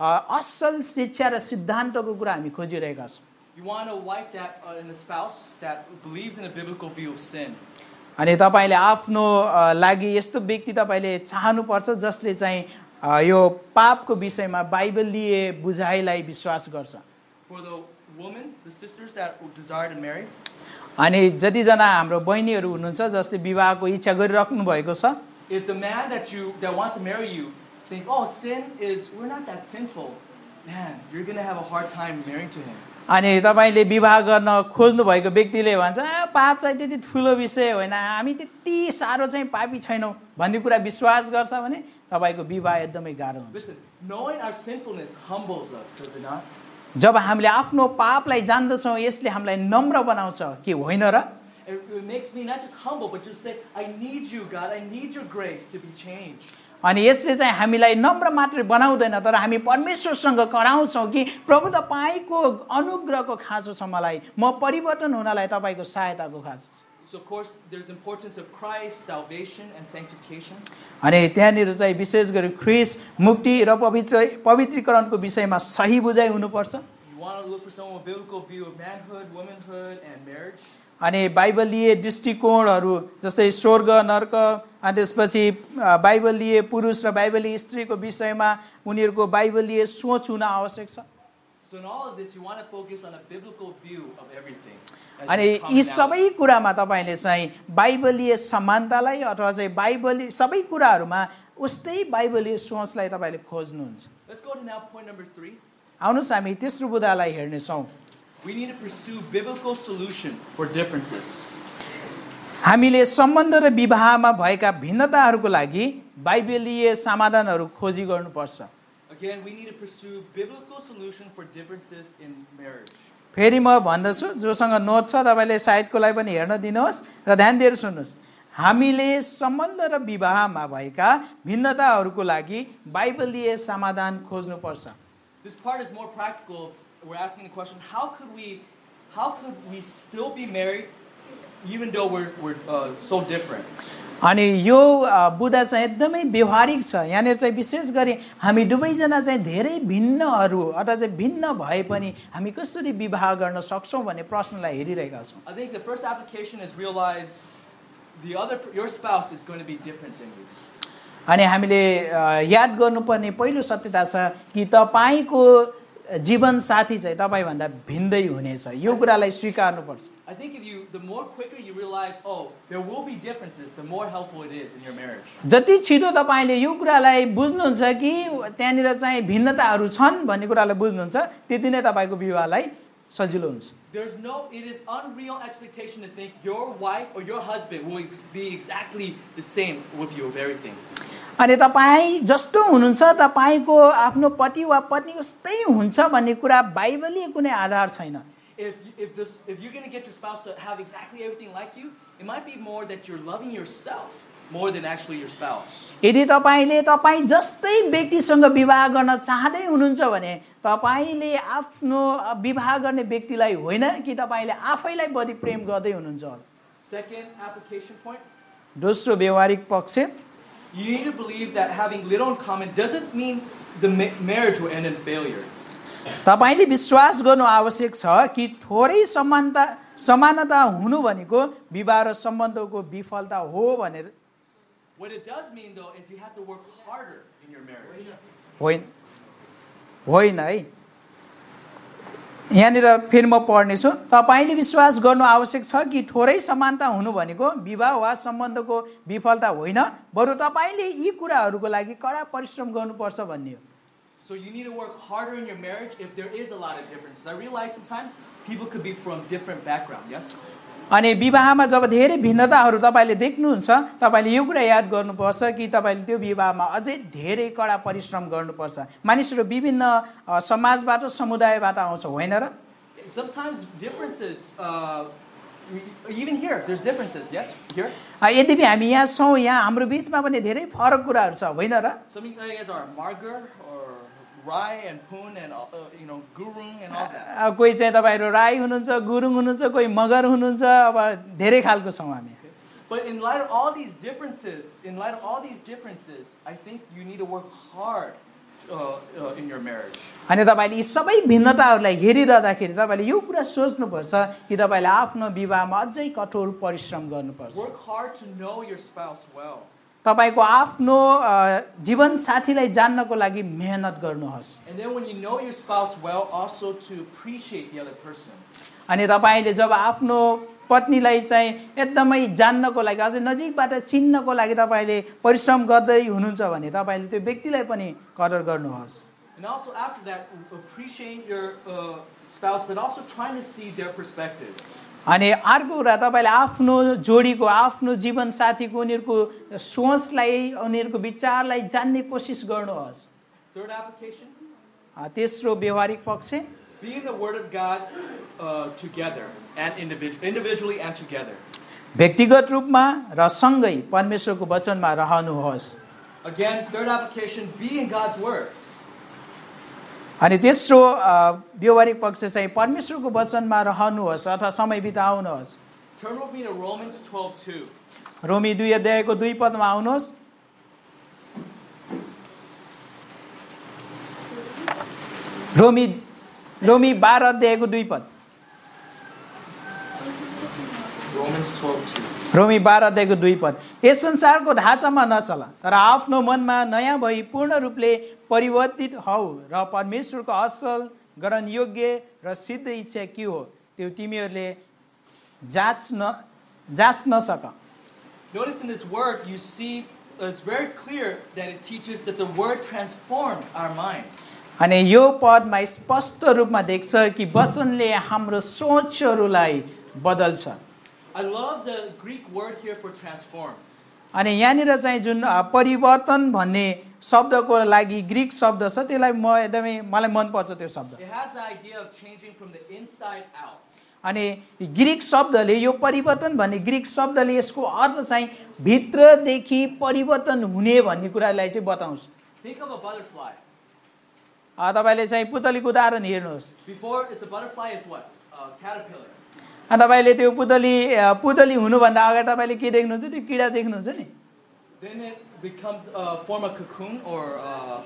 असल शिक्षा र सिद्धान्तको कुरा हामी खोजिरहेका छौं. You want a wife that and a spouse that believes in a biblical view of sin. अनि तपाईले आफ्नो लागि यस्तो व्यक्ति तपाईले चाहनुपर्छ जसले चाहिँ यो पापको विषयमा बाइबलीय बुझाइलाई विश्वास गर्छ. For the woman, the sisters that desire to marry. अनि जति जना हाम्रो बहिनीहरु हुनुहुन्छ जसले विवाहको इच्छा गरिराख्नु भएको छ. If the man that wants to marry you think, we're not that sinful, man, you're going to have a hard time marrying to him. अनि तपाईले विवाह गर्न खोज्नु भएको व्यक्तिले भन्छ पाप चाहिँ त्यति ठूलो विषय होइन हामी त्यति सारो चाहिँ पापी छैनौं भन्ने कुरा विश्वास गर्छ भने तपाईको विवाह एकदमै गाह्रो हुन्छ. Listen, knowing our sinfulness humbles us, does it not? जब हामीले आफ्नो पापलाई जान्दछौं यसले हामीलाई नम्र बनाउँछ के होइन र? It makes me not just humble but just say I need you God, I need your grace to be changed. अनि यसले चाहिँ हामीलाई नम्र मात्र बनाउँदैन तर हामी परमेश्वरसँग कराउँछौं कि प्रभु तपाईको अनुग्रहको खाँचो छ मलाई म परिवर्तन हुनलाई तपाईको सहायताको खाँचो छ. So of course there's importance of Christ, salvation and sanctification. अनि त्यहाँनिर चाहिँ विशेष गरी ख्रीष्ट मुक्ति र पवित्रीकरणको विषयमा सही बुझाइ हुनुपर्छ. You want to look for someone with biblical view of manhood, womanhood and marriage. अनि बाइबलीय दृष्टिकोणहरू जस्तै स्वर्ग नर्क अनि त्यसपछि बाइबलीय पुरुष र बाइबलीय स्त्रीको विषयमा उनीहरूको बाइबलीय सोच हुन आवश्यक छ. So in all of this you want to focus on a biblical view of everything. अनि यी सबै कुरामा तपाईले चाहिँ बाइबलीय समानतालाई अथवा चाहिँ बाइबली सबै कुराहरूमा उस्तै बाइबलीय सोचलाई तपाईले खोज्नुहुन्छ. Let's go to now point number 3. आउनुस् हामी तेस्रो बुदालाई हेर्ने छौं. We need to pursue biblical solution for differences. हामीले सम्बन्ध र विवाहमा भएका भिन्नताहरूको लागि बाइबलीय समाधानहरू खोजी गर्नुपर्छ. Again, we need to pursue biblical solution for differences in marriage. फेरि म भन्दछु जोसँग नोट छ तपाईले साइडको लागि पनि हेर्न दिनुहोस् र ध्यान दिएर सुन्नुहोस्. हामीले सम्बन्ध र विवाहमा भएका भिन्नताहरूको लागि बाइबलीय समाधान खोज्नुपर्छ. This part is more practical. We're asking the question, how could we still be married even though we're so different? अनि यो बुदा चाहिँ एकदमै व्यवहारिक छ. यहाँनिर चाहिँ विशेष गरी हामी दुवैजना चाहिँ धेरै भिन्नहरू अथवा चाहिँ भिन्न भए पनि हामी कसरी विवाह गर्न सक्छौं भन्ने प्रश्नलाई हेरिरहेका छौं. I think the first application is realize your spouse is going to be different than you. अनि हामीले याद गर्नुपर्ने पहिलो सत्यता छ कि तपाईको जीवन साथी चाहिँ तपाईभन्दा भिन्दै हुनेछ. यो कुरालाई स्वीकार्नुपर्छ. I think the more quicker you realize, oh, there will be differences, the more helpful it is in your marriage. जति छिटो तपाईले यो कुरालाई बुझ्नुहुन्छ कि त्यहाँनिर चाहिँ भिन्नताहरू छन् भन्ने कुरालाई बुझ्नुहुन्छ त्यति नै तपाईको विवाहलाई सजिलो हुन्छ. It is unreal expectation to think your wife or your husband will be exactly the same with you of everything. अनि तपाई जस्तो हुनुहुन्छ तपाईको आफ्नो पति वा पत्नी उस्तै हुन्छ भन्ने कुरा बाइबलीय कुनै आधार छैन. If you're going to get your spouse to have exactly everything like you, it might be more that you're loving yourself more than actually your spouse. यदि तपाईले तपाई जस्तै व्यक्तिसँग विवाह गर्न चाहदै हुनुहुन्छ भने तपाईले आफ्नो विवाह गर्ने व्यक्तिलाई होइन कि तपाईले आफैलाई बढी प्रेम गर्दै हुनुहुन्छ. Second application point. दोस्रो व्यवहारिक पक्ष. You need to believe that having little in common doesn't mean the marriage will end in failure. तपाईले विश्वास गर्नु आवश्यक छ कि थोरै समानता हुनु भनेको विवाह र सम्बन्धको विफलता हो भनेर. What it does mean though is you have to work harder in your marriage. होइन है. यहाँनिर फेरि म पढ्ने छु. तपाईले विश्वास गर्नु आवश्यक छ कि थोरै समानता हुनु भनेको विवाह वा सम्बन्धको विफलता होइन बरु तपाईले यी कुराहरूको लागि कडा परिश्रम गर्नुपर्छ भन्ने हो. So you need to work harder in your marriage if there is a lot of differences. I realize sometimes people could be from different backgrounds, yes? अनि विवाहमा जब धेरै भिन्नताहरू तपाईले देख्नुहुन्छ तपाईले यो कुरा याद गर्नुपर्छ कि तपाईले त्यो विवाहमा अझै धेरै कडा परिश्रम गर्नुपर्छ. मानिसहरू विभिन्न समाजबाट समुदायबाट आउँछ होइन र? Sometimes differences even here there's differences, yes? Here? यद्यपि हामी यहाँ छौं यहाँ हाम्रो बीचमा पनि धेरै फरक कुराहरू छ होइन र? Some of you guys are Margar or Rai and Poon and Gurung and all that. कोही चाहिँ तपाईहरु राई हुनुहुन्छ, गुरुङ हुनुहुन्छ, कोही मगर हुनुहुन्छ, अब धेरै खालको छौं हामी. But in light of all these differences, I think you need to work hard in your marriage. अनि तपाईले यी सबै भिन्नताहरूलाई हेरिरहँदाखेरि तपाईले यो कुरा सोच्नुपर्छ कि तपाईले आफ्नो विवाहमा अझै कठोर परिश्रम गर्नुपर्छ. Work hard to know your spouse well. तपाईको आफ्नो जीवन साथीलाई जान्नको लागि मेहनत गर्नुहोस्. And then when you know your spouse well, also to appreciate the other person. अनि तपाईले जब आफ्नो पत्नीलाई चाहिँ एकदमै जान्नको लागि अझै नजिकबाट चिन्नको लागि तपाईले परिश्रम गर्दै हुनुहुन्छ भने तपाईले त्यो व्यक्तिलाई पनि कदर गर्नुहोस्. And also after that, appreciate your spouse, but also trying to see their perspective. अनि अर्को कुरा तपाईले आफ्नो जोडीको आफ्नो जीवन साथीको उनीहरुको सोचलाई उनीहरुको विचारलाई जान्ने कोसिस गर्नुहोस्. Third application. तेस्रो व्यवहारिक पक्ष. Be in the Word of God together and individually and together. व्यक्तिगत रूपमा र सँगै परमेश्वरको वचनमा रहनुहोस्. Again, third application, be in God's Word. अनि तेस्रो व्यवहारिक पक्ष चाहिँ परमेश्वरको वचनमा रहनुहोस् अथवा समय बिताउनुहोस्. Turn with me to Romans 12:2. रोमी 2 अध्यायको 2 पदमा आउनुहोस्। रोमी 12 अध्यायको 2 पद। Romans 12:2. रोमी 12 अध्यायको 2 पद। यस संसारको ढाँचामा नचल, तर आफ्नो मनमा नयाँ भई पूर्ण रूपले परिवर्तित हौ र परमेश्वरको असल, ग्रहण योग्य र सिद्ध इच्छा के हो त्यो तिमीहरूले जाँच्न सक। Notice in this word you see it's very clear that it teaches that the word transforms our mind. अनि यो पदमा स्पष्ट रूपमा देख्छ कि वचनले हाम्रो सोचहरूलाई बदल्छ। I love the Greek word here for transform. अनि यहाँनिर चाहिँ जुन परिवर्तन भन्ने शब्दको लागि ग्रीक शब्द छ त्यसलाई मलाई मन पर्छ त्यो शब्द। It has the idea of changing from the inside out. अनि ग्रीक शब्दले यो परिवर्तन भन्ने ग्रीक शब्दले यसको अर्थ चाहिँ भित्रदेखि परिवर्तन हुने भन्ने कुरालाई चाहिँ बताउँछ। Think of a butterfly. तपाईले चाहिँ पुतलीको उदाहरण हेर्नुहोस्। Before it's a butterfly, it's what? A caterpillar. तपाईले त्यो पुतली हुनुभन्दा अगाडि तपाईले के देख्नुहुन्छ? त्यो किडा देख्नुहुन्छ नि। Then it becomes form a cocoon or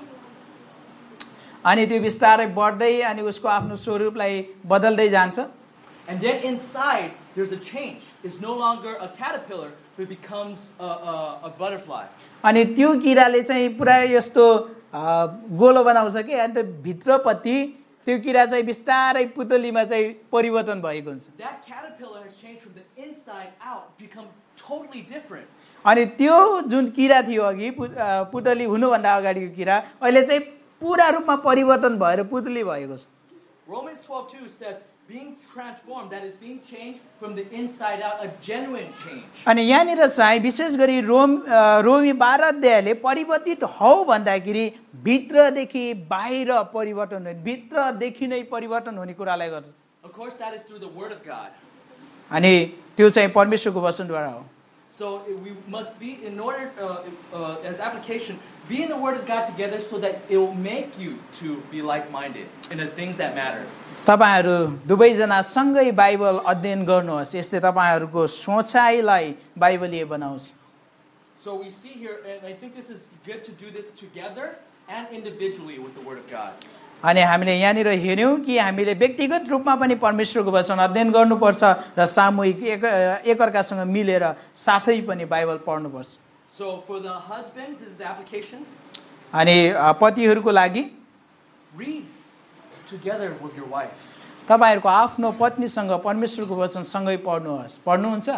अनि त्यो बिस्तारै बढ्दै अनि उसको आफ्नो स्वरूपलाई बदल्दै जान्छ। And then inside there's a change. It's no longer a caterpillar, but it becomes a butterfly. अनि त्यो किराले चाहिँ पुरा यस्तो गोलो बनाउँछ कि अनि त्यो भित्रपट्टि त्यो किरा चाहिँ बिस्तारै पुतलीमा चाहिँ परिवर्तन भएको हुन्छ। That caterpillar has changed from the inside out, become totally different. अनि त्यो जुन किरा थियो अघि पुतली हुनुभन्दा अगाडिको किरा अहिले चाहिँ पुरा रूपमा परिवर्तन भएर पुतली भएको छ। Romans 12:2 says being transformed, that is being changed from the inside out, a genuine change. अनि यहाँनिर चाहिँ विशेष गरी रोमी 12 अध्यायले परिवर्तित हौ भन्दाखेरि भित्रदेखि बाहिर परिवर्तन हुने, भित्रदेखि नै परिवर्तन हुने कुरालाई गर्छ। Of course that is through the word of God. अनि त्यो चाहिँ परमेश्वरको वचनद्वारा हो। So we must be, in order as application, be in the word of God together so that it will make you to be like-minded in the things that matter. तपाईहरु दुवैजना सँगै Bible अध्ययन गर्नुहोस्, यसले तपाईहरुको सोचाइलाई बाइबलीय बनाउँछ। So we see here, and I think this is good to do this together and individually with the word of God. अनि हामीले यहाँनिर हेर्यौं कि हामीले व्यक्तिगत रूपमा पनि परमेश्वरको वचन अध्ययन गर्नुपर्छ र सामूहिक एकअर्कासँग मिलेर साथै पनि बाइबल पढ्नुपर्छ। So for the husband, this is the application. अनि पतिहरुको लागि read together with your wife. तपाईहरुको आफ्नो पत्नीसँग परमेश्वरको वचन सँगै पढ्नुहोस्। पढ्नुहुन्छ?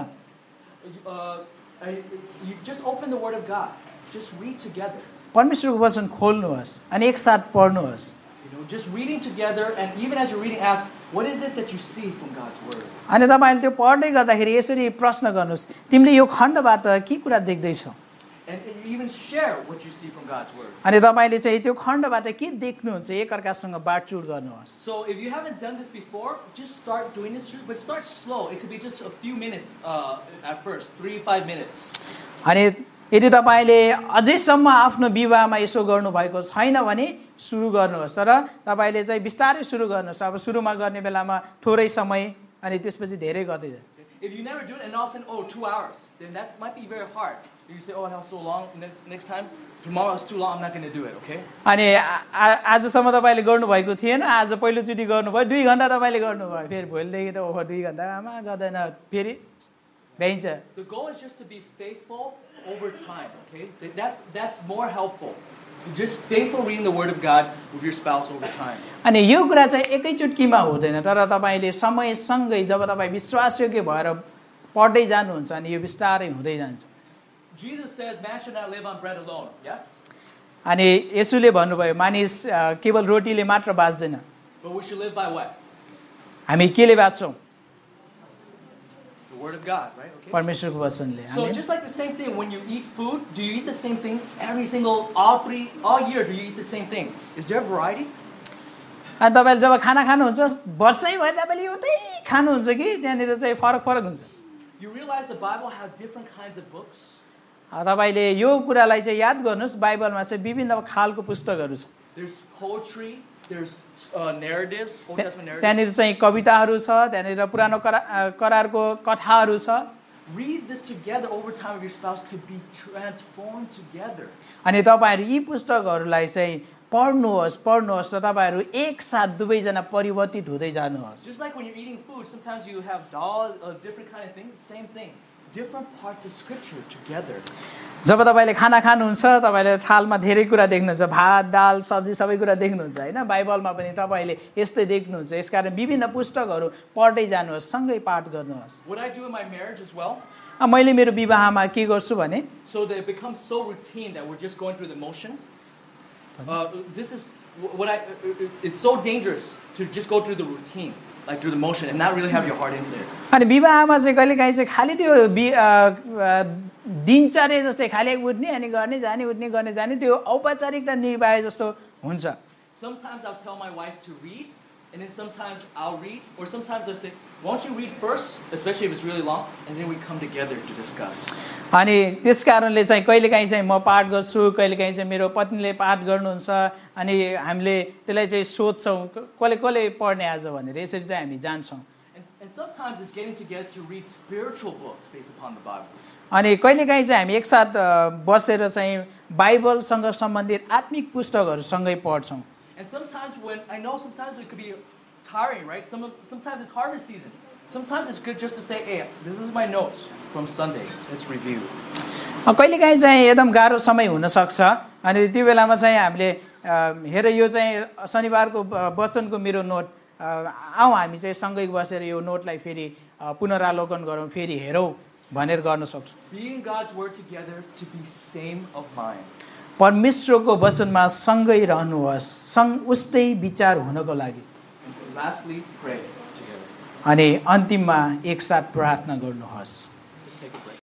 You just open the word of God. Just read together. परमेश्वरको वचन खोल्नुहोस् अनि एकसाथ पढ्नुहोस्। Just reading together, and even as you're reading, ask, what is it that you see from God's word? अनि तपाईले त्यो पढ्दै गर्दाखेरि यसरी प्रश्न गर्नुहोस्, तिमीले यो खण्डबाट के कुरा देख्दै छौ? And even share what you see from God's word. अनि तपाईले चाहिँ त्यो खण्डबाट के देख्नुहुन्छ एकअर्कासँग बाँडचुँड गर्नुहोस्। So if you haven't done this before, just start doing this, but start slow. It could be just a few minutes at first, 3-5 minutes. अनि यदि तपाईले अझैसम्म आफ्नो विवाहमा यसो गर्नु भएको छैन भने सुरु गर्नुहोस्, तर तपाईले चाहिँ बिस्तारै सुरु गर्नुहोस्। अब सुरुमा गर्ने बेलामा थोरै समय अनि त्यसपछि धेरै गर्दै जानु। If you never do it and all of a sudden 2 hours, then that might be very hard. You say, oh, that was so long. Next time, tomorrow is too long. I'm not going to do it. Okay? अनि आजसम्म तपाईले गर्नु भएको थिएन, आज पहिलोचोटी गर्नुभयो, 2 घण्टा तपाईले गर्नुभयो, फेरि भोलिदेखि त ओहो 2 घण्टा आमा गर्दैन, फेरि भ्याइन्छ। The goal is just to be faithful over time. Okay? That's more helpful. Just faithful reading the word of God with your spouse over time. अनि यो कुरा चाहिँ एकै चुटकीमा हुँदैन, तर तपाईले समयसँगै जब तपाई विश्वासयोग्य भएर पढ्दै जानुहुन्छ अनि यो बिस्तारै हुँदै जान्छ। Jesus says man should not live on bread alone. Yes? अनि येशूले भन्नुभयो मानिस केवल रोटीले मात्र बाँच्दैन। But we should live by what? हामी केले बाँच्छौं? The word of God, right? Okay. परमेश्वरको वचनले। So just like the same thing, when you eat food, do you eat the same thing all year? Do you eat the same thing? Is there variety? अनि तपाईले जब खाना खानुहुन्छ वर्षैभरि तपाईले एउटै खानुहुन्छ कि त्यहाँनिर चाहिँ फरक हुन्छ? You realize the Bible has different kinds of books? तपाईले यो कुरालाई चाहिँ याद गर्नुस्, बाइबलमा चाहिँ विभिन्न खालको पुस्तकहरू छ। There's poetry, There's narratives, Old Testament narratives. त्यहाँनिर चाहिँ कविताहरू छ, त्यहाँनिर पुरानो करारको कथाहरू छ. Read this together over time with your spouse to be transformed together. अनि तपाईहरु यी पुस्तकहरूलाई चाहिँ पढ्नुहोस् र तपाईहरु एकसाथ दुवैजना परिवर्तित हुँदै जानुहोस्. Just like when you're eating food, sometimes you have dal, different kind of things. Same thing. Different parts of scripture together. जब तपाईले खाना खानुहुन्छ तपाईले थालमा धेरै कुरा देख्नुहुन्छ, भात, दाल, सब्जी सबै कुरा देख्नुहुन्छ हैन. बाइबलमा पनि तपाईले यस्तै देख्नुहुन्छ. यसकारण विभिन्न पुस्तकहरू पढ्दै जानुहोस्, सँगै पाठ गर्नुहोस्. What I do in my marriage as well. मैले मेरो विवाहमा के गर्छु भने So that it becomes so routine that we're just going through the motion. This is what it's so dangerous to just go through the routine, like through the motion, and not really have your heart in there. अनि विवाहमा चाहिँ कहिलेकाहीँ चाहिँ खाली त्यो दिनचर्या जस्तै खाली उठ्ने अनि गर्ने जाने उठ्ने गर्ने जाने त्यो औपचारिकता निभाए जस्तो हुन्छ. Sometimes I'll tell my wife to read, and then sometimes I'll read, or sometimes I'll say, why don't you read first, especially if it's really long, and then we come together to discuss. अनि त्यसकारणले चाहिँ कहिलेकाहीँ चाहिँ म पाठ गर्छु, कहिलेकाहीँ चाहिँ मेरो पत्नीले पाठ गर्नुहुन्छ अनि हामीले त्यसलाई चाहिँ सोध्छौँ कसले पढ्ने आज भनेर यसरी चाहिँ हामी जान्छौँ. And sometimes it's getting together to read spiritual books based upon the Bible. अनि कहिलेकाहीँ चाहिँ हामी एकसाथ बसेर चाहिँ बाइबलसँग सम्बन्धित आत्मिक पुस्तकहरू सँगै पढ्छौँ. And sometimes sometimes it could be tiring, right? Sometimes it's harvest season. Sometimes it's good just to say, hey, this is my notes from Sunday. Let's review. कहिलेकाहीँ चाहिँ एकदम गाह्रो समय हुन सक्छ अनि त्यो बेलामा चाहिँ हामीले हेर यो चाहिँ शनिबारको वचनको मेरो नोट आऊ हामी चाहिँ सँगै बसेर यो नोटलाई फेरि पुनरावलोकन गरौँ, फेरि हेरौँ भनेर गर्न सक्छौँ. Being God's word together to be same of mind. परमेश्वरको वचनमा सँगै रहनुहोस्, उस्तै विचार हुनको लागि. And lastly, pray together. अनि अन्तिममा एकसाथ प्रार्थना गर्नुहोस्. Let's take a break.